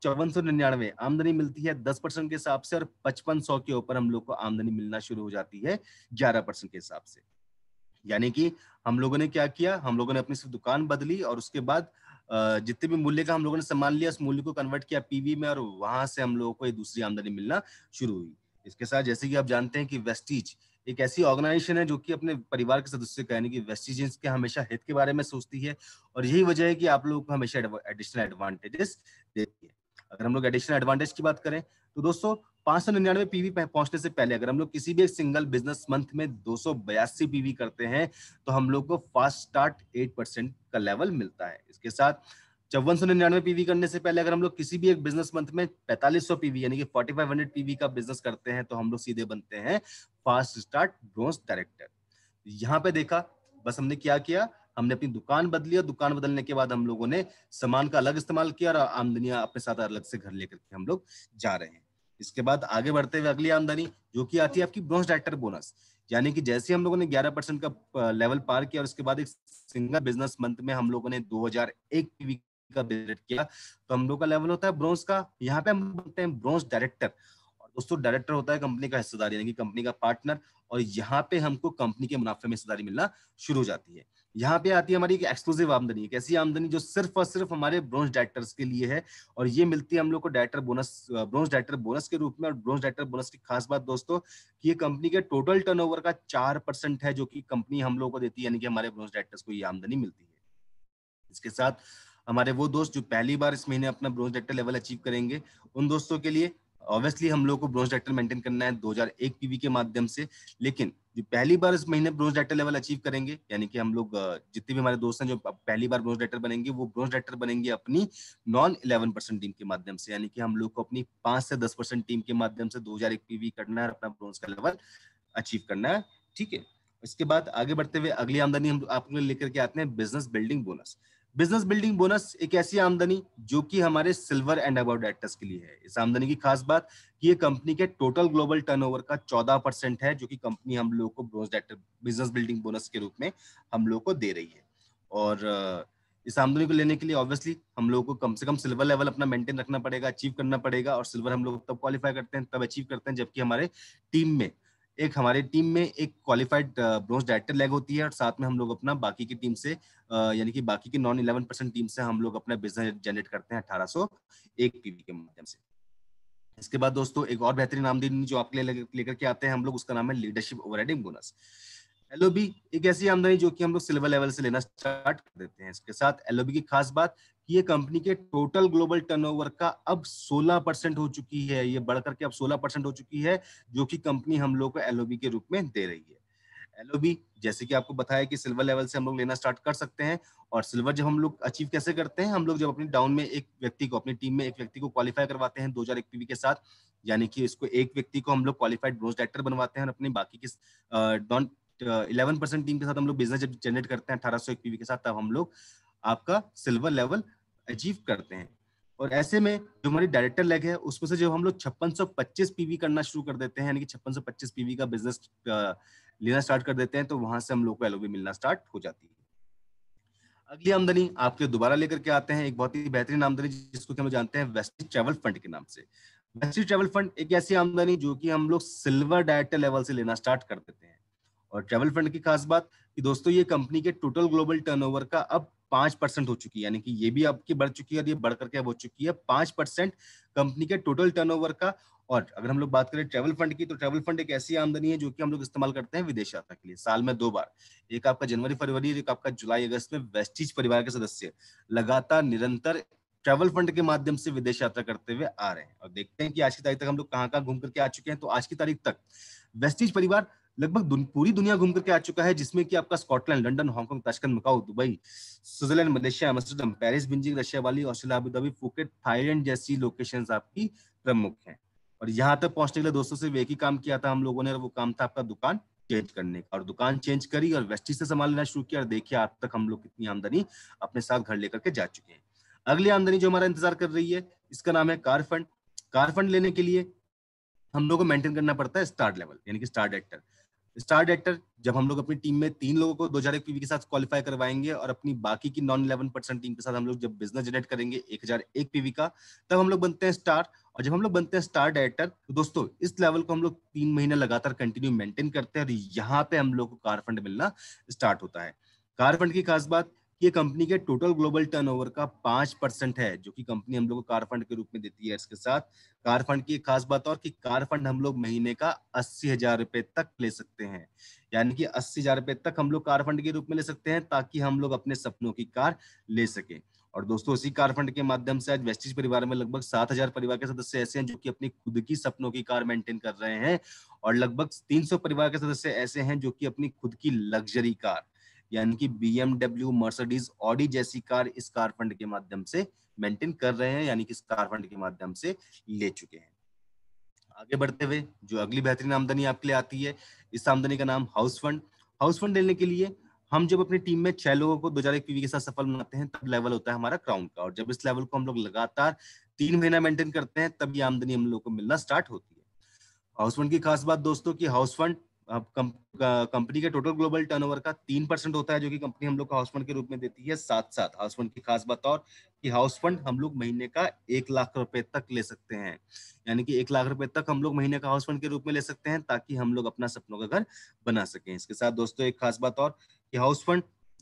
5499 आमदनी मिलती है 10% के हिसाब से। और 5500 के ऊपर हम लोग को आमदनी मिलना शुरू हो जाती है 11% के हिसाब से। यानी कि हम लोगों ने क्या किया? हम लोगों ने अपनी सिर्फ दुकान बदली और उसके बाद जितने भी मूल्य का हम लोगों ने सामान लिया, उस मूल्य को कन्वर्ट किया पीवी में, और वहां से हम लोगों को एक दूसरी आमदनी मिलना शुरू हुई। इसके साथ जैसे कि आप जानते हैं कि वेस्टीज एक ऐसी ऑर्गेनाइजेशन है जो कि अपने परिवार के सदस्यों का यानी कि वेस्टीज के हमेशा हित के बारे में सोचती है, और यही वजह है कि आप लोगों को हमेशा एडिशनल एडवांटेजेस देती है। अगर हम लोग एडिशनल एडवांटेज की बात करें, तो दोस्तों 599 पीवी पहुंचने से पहले अगर हम लोग किसी भी एक सिंगल बिजनेस मंथ में 282 पीवी करते हैं, तो हम लोग को फास्ट स्टार्ट 8% का लेवल मिलता है। इसके साथ 5499 पीवी करने से पहले अगर हम लोग किसी भी एक बिजनेस मंथ में 4500 पीवी यानी कि 4500 पीवी का बिजनेस करते हैं, तो हम लोग सीधे बनते हैं फास्ट स्टार्ट ब्रोंज डायरेक्टर। यहाँ पे देखा, बस हमने क्या किया, हमने अपनी दुकान बदली और दुकान बदलने के बाद हम लोगों ने सामान का अलग इस्तेमाल किया और आमदनियां अपने साथ अलग से घर लेकर के हम लोग जा रहे हैं। इसके बाद आगे बढ़ते हुए अगली आमदनी जो कि आती है आपकी ब्रॉन्ज डायरेक्टर बोनस, यानी कि जैसे हम लोगों ने 11% का लेवल पार किया और उसके बाद एक सिंगल बिजनेस मंथ में हम लोगों ने 2001 पीवी का जनरेट किया, तो हम लोग का लेवल होता है ब्रॉन्ज का। यहाँ पे हम बनते हैं ब्रॉन्ज डायरेक्टर, और दोस्तों डायरेक्टर होता है कंपनी का हिस्सेदार यानी कि कंपनी का पार्टनर, और यहाँ पे हमको कंपनी के मुनाफे में हिस्सेदारी मिलना शुरू हो जाती है। यहाँ पे आती है हमारी एक्सक्लूसिव आमदनी, एक ऐसी आमदनी जो सिर्फ और सिर्फ हमारे ब्रॉन्ज डायरेक्टर्स के लिए है, और ये मिलती है हम लोग को director bonus, bronze director bonus के रूप में। और ब्रॉन्ज डायरेक्टर बोनस की खास बात दोस्तों कि ये कंपनी के टोटल टर्नओवर का 4% है जो कि कंपनी हम लोग को देती है, यानी कि हमारे ब्रॉन्ज डायरेक्टर्स को ये आमदनी मिलती है। इसके साथ हमारे वो दोस्त जो पहली बार इस महीने अपना ब्रॉन्ज डायरेक्टर लेवल अचीव करेंगे, उन दोस्तों के लिए ऑब्वियसली हम लोग को ब्रॉन्ज डायरेक्टर मेंटेन करना है 2001 पीवी के माध्यम से। लेकिन जो पहली बार इस महीने ब्रॉन्ज डायरेक्टर लेवल अचीव करेंगे, यानी कि हम लोग जितने भी हमारे दोस्त हैं जो पहली बार ब्रॉन्ज डायरेक्टर बनेंगे, वो ब्रॉन्ज डायरेक्टर बनेंगे अपनी नॉन 11% टीम के माध्यम से, यानी कि हम लोग को अपनी 5 से 10% टीम के माध्यम से 2001 पीवी करना है, अपना ब्रॉन्ज का लेवल अचीव करना है। ठीक है, इसके बाद आगे बढ़ते हुए अगली आमदनी हम आपको लेकर के आते हैं business building bonus. Business building bonus एक ऐसी आमदनी जो कि हमारे सिल्वर एंड अबव डायरेक्टर्स के लिए है। इस आमदनी की खास बात कि ये कंपनी के टोटल ग्लोबल टर्नओवर का 14% है, जो कि कंपनी हम लोग को bronze director business building bonus के रूप में हम लोग को दे रही है। और इस आमदनी को लेने के लिए ऑब्वियसली हम लोग को कम से कम सिल्वर लेवल अपना मेंटेन रखना पड़ेगा, अचीव करना पड़ेगा। और सिल्वर हम लोग तब क्वालिफाई करते हैं, तब अचीव करते हैं जबकि हमारी टीम में एक क्वालिफाइड ब्रॉन्ज डायरेक्टर लैग होती है, और साथ में हम लोग अपना बाकी की टीम से यानी कि बाकी की नॉन 11% टीम से हम लोग अपना बिजनेस जनरेट करते हैं 1801 पीवी के माध्यम से। इसके बाद दोस्तों एक और बेहतरीन आमदनी जो आपके लिए लेकर के आते हैं हम लोग, उसका नाम है लीडरशिप ओवरराइडिंग बोनस। एलओबी एक ऐसी आमदनी जो कि हम लोग सिल्वर लेवल से लेना स्टार्ट कर देते हैं। इसके साथ एलओबी की खास बात कि ये कंपनी के टोटल ग्लोबल टर्नओवर का अब 16% हो चुकी है, ये बढ़कर के अब 16% हो चुकी है, जो कि कंपनी हम लोग को एलओबी के रूप में दे रही है। एलओबी जैसे कि आपको बताया कि सिल्वर लेवल से हम लोग लेना स्टार्ट कर सकते हैं, और सिल्वर जब हम लोग अचीव कैसे करते हैं, हम लोग जब अपनी डाउन में एक व्यक्ति को, अपनी टीम में एक व्यक्ति को क्वालिफाई करवाते हैं 2001 पीवी के साथ, यानी कि इसको एक व्यक्ति को हम लोग क्वालिफाइड ब्रॉन्ज डायरेक्टर बनवाते हैं, और अपनी बाकी की नॉन 11% टीम के साथ हम लोग बिजनेस जब जनरेट करते हैं 1801 पीवी के साथ, तब हम लोग आपका सिल्वर लेवल अचीव करते हैं। और ऐसे में जो हमारी डायरेक्टर लेग है उसमें से जब हम लोग 5625 पीवी करना शुरू कर देते हैं, यानी कि 5625 पीवी का बिजनेस लेना स्टार्ट कर देते हैं, तो वहां से हम लोग को एलओबी मिलना स्टार्ट हो जाती है। अगली आमदनी आपके दोबारा लेकर के आते हैं एक बहुत ही बेहतरीन आमदनी जिसको कि हम जानते हैं वेस्टेज ट्रैवल फंड के नाम से। वेस्टेज ट्रैवल फंड एक ऐसी आमदनी जो कि हम लोग सिल्वर डायरेक्टर लेवल से लेना स्टार्ट कर देते हैं। और ट्रैवल फंड की खास बात कि दोस्तों ये कंपनी के टोटल ग्लोबल टर्नओवर का अब 5% हो चुकी है, यानी कि ये भी आपकी बढ़ चुकी है और ये बढ़ करके अब हो चुकी है 5% कंपनी के टोटल टर्नओवर का। और अगर हम लोग बात करें ट्रैवल फंड की, तो ट्रैवल फंड एक ऐसी आमदनी है जो कि हम लोग इस्तेमाल करते हैं विदेश यात्रा के लिए साल में 2 बार, एक आपका जनवरी फरवरी, एक आपका जुलाई अगस्त में वेस्टीज परिवार के सदस्य लगातार निरंतर ट्रैवल फंड के माध्यम से विदेश यात्रा करते हुए आ रहे हैं। और देखते हैं कि आज की तारीख तक हम लोग कहाँ घूम करके आ चुके हैं। तो आज की तारीख तक वेस्टीज परिवार लगभग पूरी दुनिया घूम करके आ चुका है, जिसमें कि आपका Scotland, London, Hong Kong, Tashkent, Macau, Dubai, Switzerland, Malaysia, Amsterdam, Paris, Beijing, Russia वाली, Australia, Abu Dhabi, Phuket, Thailand जैसी लोकेशंस आपकी प्रमुख हैं। और यहाँ तक पहुंचने के लिए दोस्तों से एक ही काम किया था हम लोगों ने, और वो काम था आपका दुकान चेंज करने का। और दुकान चेंज करी और वेस्टीज से सामान लेना शुरू किया, और देखिए आज तक हम लोग कितनी आमदनी अपने साथ घर लेकर के जा चुके हैं। अगली आमदनी जो हमारा इंतजार कर रही है, इसका नाम है कार फंड। कार फंड लेने के लिए हम लोग को मेंटेन करना पड़ता है स्टार लेवल, यानी कि स्टार डायरेक्टर। स्टार डायरेक्टर जब हम लोग अपनी टीम में 3 लोगों को 2001 पीवी के साथ क्वालिफाई करवाएंगे, और अपनी बाकी की नॉन 11% टीम के साथ हम लोग जब बिजनेस जनरेट करेंगे 1001 पीवी का, तब हम लोग बनते हैं स्टार। और जब हम लोग बनते हैं स्टार डायरेक्टर, तो दोस्तों इस लेवल को हम लोग 3 महीने लगातार कंटिन्यू मेंटेन करते हैं, और यहाँ पे हम लोग को कार फंड मिलना स्टार्ट होता है। कार फंड की खास बात ये कंपनी के टोटल ग्लोबल टर्नओवर का 5% है, जो कि कंपनी हम लोग को कार फंड के रूप में देती है। इसके साथ कार फंड की खास बात और कि कार फंड हम लोग महीने का 80,000 रुपए तक ले सकते हैं, यानी कि 80,000 रुपए तक हम लोग कार फंड के रूप में ले सकते हैं, ताकि हम लोग अपने सपनों की कार ले सकें। और दोस्तों इसी कार फंड के माध्यम से आज वेस्टीज परिवार में लगभग 7,000 परिवार के सदस्य ऐसे हैं जो कि अपनी खुद की सपनों की कार मेंटेन कर रहे हैं, और लगभग 300 परिवार के सदस्य ऐसे हैं जो कि अपनी खुद की लग्जरी कार, यानी कि BMW, मर्सिडीज, ऑडी जैसी कार इस कार फंड के माध्यम से मेंटेन कर रहे हैं, यानी कि इस कार फंड के माध्यम से ले चुके हैं। आगे बढ़ते हुए जो अगली बेहतरीन आमदनी आपके लिए आती है, इस आमदनी का नाम हाउस फंड। हाउस फंड लेने के लिए हम जब अपनी टीम में 6 लोगों को 2001 पीवी के साथ सफल बनाते हैं तब लेवल होता है हमारा क्राउन का, और जब इस लेवल को हम लोग लगातार 3 महीना मेंटेन करते हैं तब ये आमदनी हम लोग को मिलना स्टार्ट होती है। हाउस फंड की खास बात दोस्तों कि हाउस फंड कंपनी के टोटल ग्लोबल टर्नओवर का 3% होता है जो कि कंपनी हम लोग का हाउस फंड के रूप में देती है। साथ साथ हाउस फंड की खास बात और कि हाउस फंड हम लोग महीने का 1 लाख रुपए तक ले सकते हैं, यानी कि 1 लाख रुपए तक हम लोग महीने का हाउस फंड के रूप में ले सकते हैं ताकि हम लोग अपना सपनों का घर बना सकें। इसके साथ दोस्तों एक खास बात और कि हाउस फंड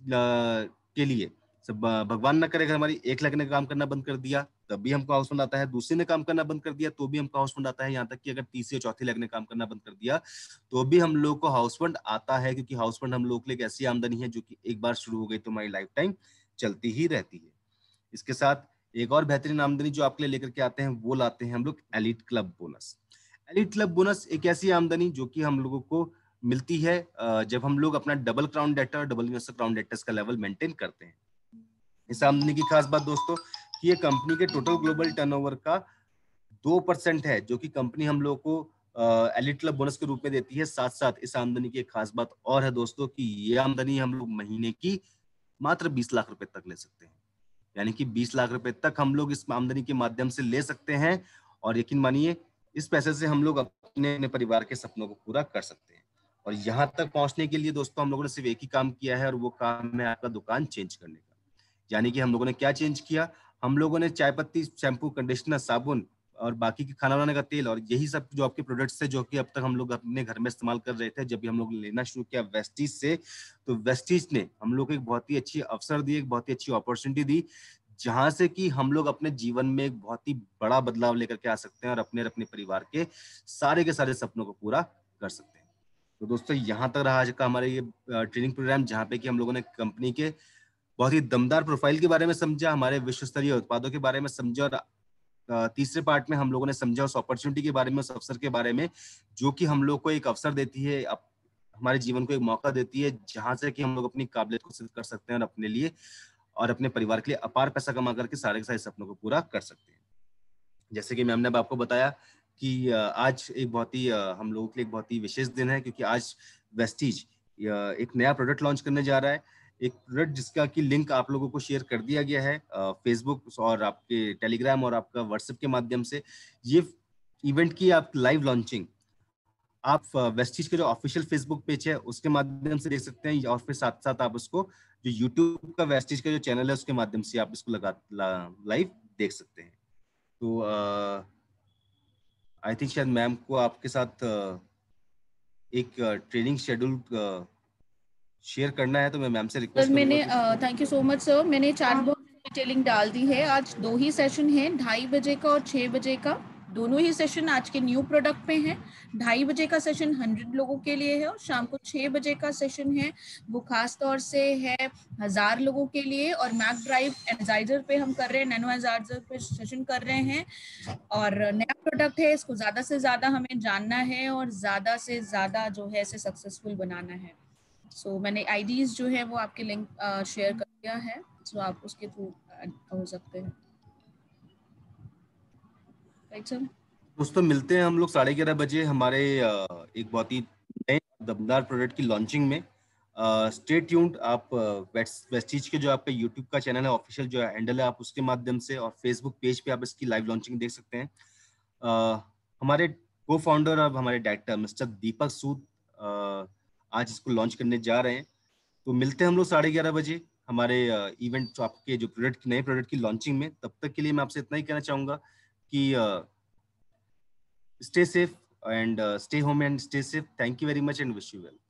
के लिए सब भगवान ना करे अगर हमारी 1 लाख ने काम करना बंद कर दिया तब भी हमको हाउस फंड आता है, दूसरे ने काम करना बंद कर दिया तो भी हमको हाउस फंड आता है, यहाँ तक कि अगर तीसरी और चौथी लाख ने काम करना बंद कर दिया तो भी हम लोग को हाउस फंड आता है, क्योंकि हाउस फंड हम लोग के लिए एक ऐसी आमदनी है जो कि एक बार शुरू हो गई तो हमारी लाइफ टाइम चलती ही रहती है। इसके साथ एक और बेहतरीन आमदनी जो आपके लिए लेकर के आते हैं वो लाते हैं हम लोग elite club bonus. Elite club bonus एक ऐसी आमदनी जो कि हम लोगों को मिलती है जब हम लोग अपना डबल क्राउन डेटर, डबल इन्वेस्टर क्राउन डेटर्स का लेवल मेंटेन करते हैं। इस आमदनी की खास बात दोस्तों कि ये कंपनी के टोटल ग्लोबल टर्नओवर का 2% है जो कि कंपनी हम लोग को एलीट क्लब बोनस के रूप में देती है। साथ साथ इस आमदनी की एक खास बात और है दोस्तों कि ये आमदनी हम लोग महीने की मात्र 20 लाख रुपए तक ले सकते हैं, यानी कि 20 लाख रुपए तक हम लोग इस आमदनी के माध्यम से ले सकते हैं, और यकीन मानिए इस पैसे से हम लोग अपने परिवार के सपनों को पूरा कर सकते हैं। और यहाँ तक पहुंचने के लिए दोस्तों हम लोगों ने सिर्फ एक ही काम किया है और वो काम है आपका दुकान चेंज करने का। यानी कि हम लोगों ने क्या चेंज किया, हम लोगों ने चाय पत्ती, शैम्पू, कंडीशनर, साबुन और बाकी के खाना बनाने का तेल और यही सब जो आपके प्रोडक्ट्स थे जो कि अब तक हम लोग अपने घर में इस्तेमाल कर रहे थे, जब भी हम लोग लेना शुरू किया वेस्टीज से, तो वेस्टीज ने हम लोग को एक बहुत ही अच्छी अवसर दी, एक बहुत ही अच्छी अपॉर्चुनिटी दी, जहां से कि हम लोग अपने जीवन में एक बहुत ही बड़ा बदलाव लेकर के आ सकते हैं और अपने परिवार के सारे सपनों को पूरा कर सकते हैं। तो दोस्तों यहाँ तक रहा आज का हमारे ये ट्रेनिंग प्रोग्राम, जहाँ पे कि हम लोगों ने कंपनी के बहुत ही दमदार प्रोफाइल के बारे में समझा, हमारे विश्व स्तरीय उत्पादों के बारे में समझा, और तीसरे पार्ट में हम लोगों ने समझा उस अपॉर्चुनिटी के बारे में, उस अवसर के बारे में जो कि हम लोग को एक अवसर देती है, हमारे जीवन को एक मौका देती है जहां से कि हम लोग अपनी काबिलियत को सिद्ध कर सकते हैं और अपने लिए और अपने परिवार के लिए अपार पैसा कमा करके सारे के सारे सपनों को पूरा कर सकते हैं। जैसे कि मैम ने आपको बताया कि आज एक बहुत ही हम लोगों के लिए एक बहुत ही विशेष दिन है, क्योंकि आज वेस्टीज एक नया प्रोडक्ट लॉन्च करने जा रहा है, एक प्रोडक्ट जिसका कि लिंक आप लोगों को शेयर कर दिया गया है फेसबुक और आपके टेलीग्राम और आपका व्हाट्सएप के माध्यम से। ये इवेंट की आप लाइव लॉन्चिंग आप वेस्टीज के जो ऑफिशियल फेसबुक पेज है उसके माध्यम से देख सकते हैं, और फिर साथ साथ आप उसको जो यूट्यूब का वेस्टीज का जो चैनल है उसके माध्यम से आप इसको लाइव देख सकते हैं। तो आई थिंक शायद मैम को आपके साथ एक ट्रेनिंग शेड्यूल शेयर करना है, तो मैं मैम से रिक्वेस्ट सर मैंने thank you so much sir, मैंने चैट बॉक्स में डिटेलिंग डाल दी है। आज 2 ही सेशन है, 2:30 बजे का और 6 बजे का, दोनों ही सेशन आज के न्यू प्रोडक्ट पे हैं। 2:30 बजे का सेशन 100 लोगों के लिए है और शाम को 6 बजे का सेशन है वो खास तौर से है 1000 लोगों के लिए, और मैक ड्राइव एनर्जाइजर पे हम कर रहे हैं, नैनो एनर्जाइजर पे सेशन कर रहे हैं, और नया प्रोडक्ट है, इसको ज्यादा से ज्यादा हमें जानना है और ज्यादा से ज्यादा जो है इसे सक्सेसफुल बनाना है। सो मैंने आईडीज जो है वो आपके लिंक शेयर कर दिया है, सो आप उसके थ्रू हो सकते हैं। Right sir. दोस्तों मिलते हैं हम लोग 11:30 बजे हमारे एक बहुत ही नए दमदार प्रोडक्ट की लॉन्चिंग में। Stay tuned. आप वेस्टीज के जो आपका यूट्यूब का चैनल है, ऑफिशियल जो हैंडल है, आप उसके माध्यम से और फेसबुक पेज पे आप इसकी लाइव लॉन्चिंग देख सकते हैं। हमारे को फाउंडर और हमारे डायरेक्टर मिस्टर दीपक सूद आज इसको लॉन्च करने जा रहे हैं। तो मिलते हैं हम लोग 11:30 बजे हमारे इवेंट आपके जो प्रोडक्ट नए प्रोडक्ट की लॉन्चिंग में। तब तक के लिए मैं आपसे इतना ही कहना चाहूंगा कि stay safe and stay home and stay safe. Thank you very much and wish you well.